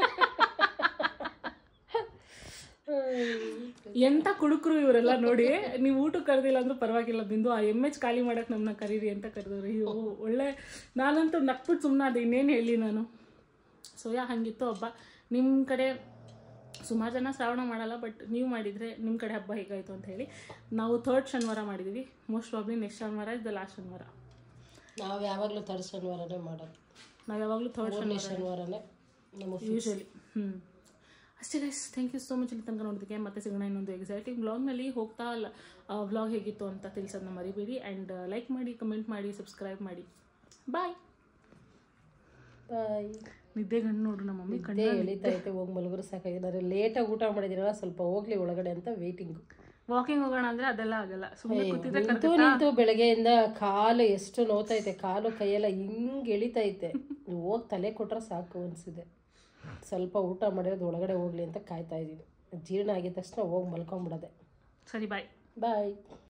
ಎಂಥ ಕುಡುಕರು ಇವರೆಲ್ಲ ನೋಡಿ. ನೀವು ಊಟಕ್ಕೆ ಕರೆದಿಲ್ಲ ಅಂದರೂ ಪರವಾಗಿಲ್ಲ ಬಿಂದು, ಆ MH ಖಾಲಿ ಮಾಡೋಕ್ಕೆ ನಮ್ಮನ್ನ ಕರೀರಿ ಅಂತ ಕರೆದವ್ರು. ಅಯ್ಯೋ ಒಳ್ಳೆ, ನಾನಂತೂ ನಕ್ಬಿಟ್ಟು ಸುಮ್ಮನೆ ಅದು ಇನ್ನೇನು ಹೇಳಿ ನಾನು. ಸೊ ಹಾಗಿತ್ತು ಹಬ್ಬ. ನಿಮ್ಮ ಕಡೆ ಸುಮಾರು ಜನ ಶ್ರಾವಣ ಮಾಡಲ್ಲ, ಬಟ್ ನೀವು ಮಾಡಿದರೆ ನಿಮ್ಮ ಕಡೆ ಹಬ್ಬ ಹೇಗಾಯಿತು ಅಂತ ಹೇಳಿ. ನಾವು 3rd ಶನಿವಾರ ಮಾಡಿದ್ದೀವಿ. ಮೋಸ್ಟ್ ಪ್ರಾಬ್ಲಿ ನೆಕ್ಸ್ಟ್ ಶನಿವಾರ ಇಸ್ ದ ಲಾಸ್ಟ್ ಶನಿವಾರ. ನಾವು ಯಾವಾಗಲೂ 3rd ಶನಿವಾರನೇ ಮಾಡೋದು. ನಾವು ಯಾವಾಗಲೂ 3rd ಶನಿವಾರನೇ ಯೂಶಲಿ. ಅಷ್ಟೇ guys, thank you so much ಇಲ್ಲಿ ತನಕ ನೋಡೋದಕ್ಕೆ. ಮತ್ತೆ ಸಿಗೋಣ ಇನ್ನೊಂದು ಎಕ್ಸೈಟಿಂಗ್ ವ್ಲಾಗ್ನಲ್ಲಿ. ಹೋಗ್ತಾ ವ್ಲಾಗ್ ಹೇಗಿತ್ತು ಅಂತ ತಿಳಿಸೋದನ್ನ ಮರಿಬೇಡಿ. ಆ್ಯಂಡ್ ಲೈಕ್ ಮಾಡಿ, ಕಮೆಂಟ್ ಮಾಡಿ, ಸಬ್ಸ್ಕ್ರೈಬ್ ಮಾಡಿ. ಬಾಯ್. ನಿದ್ದೆ ಗಂಡು ನೋಡು ನಮ್ಮ ಮಮ್ಮಿ ಕಣ್ಣೇ ಎಳಿತಾ ಐತೆ. ಹೋಗಿ ಮಲಗರು ಸಾಕಾಗಿದ್ದಾರೆ. ಲೇಟಾಗಿ ಊಟ ಮಾಡಿದಿರಲ್ಲ, ಸ್ವಲ್ಪ ಹೋಗ್ಲಿ ಒಳಗಡೆ ಅಂತ ವೇಟಿಂಗು. ವಾಕಿಂಗ್ ಹೋಗೋಣ ಅಂದರೆ ಅದೆಲ್ಲ ಆಗಲ್ಲ. ಸುಮ್ಮನೆ ನಿಂತು ಬೆಳಗ್ಗೆಯಿಂದ ಕಾಲು ಎಷ್ಟು ನೋತೈತೆ, ಕಾಲು ಕೈಯೆಲ್ಲ ಹಿಂಗೆ ಎಳಿತೈತೆ. ಹೋಗಿ ತಲೆ ಕೊಟ್ರೆ ಸಾಕು ಅನಿಸಿದೆ. ಸ್ವಲ್ಪ ಊಟ ಮಾಡಿರೋದು ಒಳಗಡೆ ಹೋಗ್ಲಿ ಅಂತ ಕಾಯ್ತಾ ಇದ್ದೀನಿ. ಜೀರ್ಣ ಆಗಿದ ತಕ್ಷಣ ಹೋಗಿ ಮಲ್ಕೊಂಬಿಡೋದೆ. ಸರಿ ಬಾಯ್.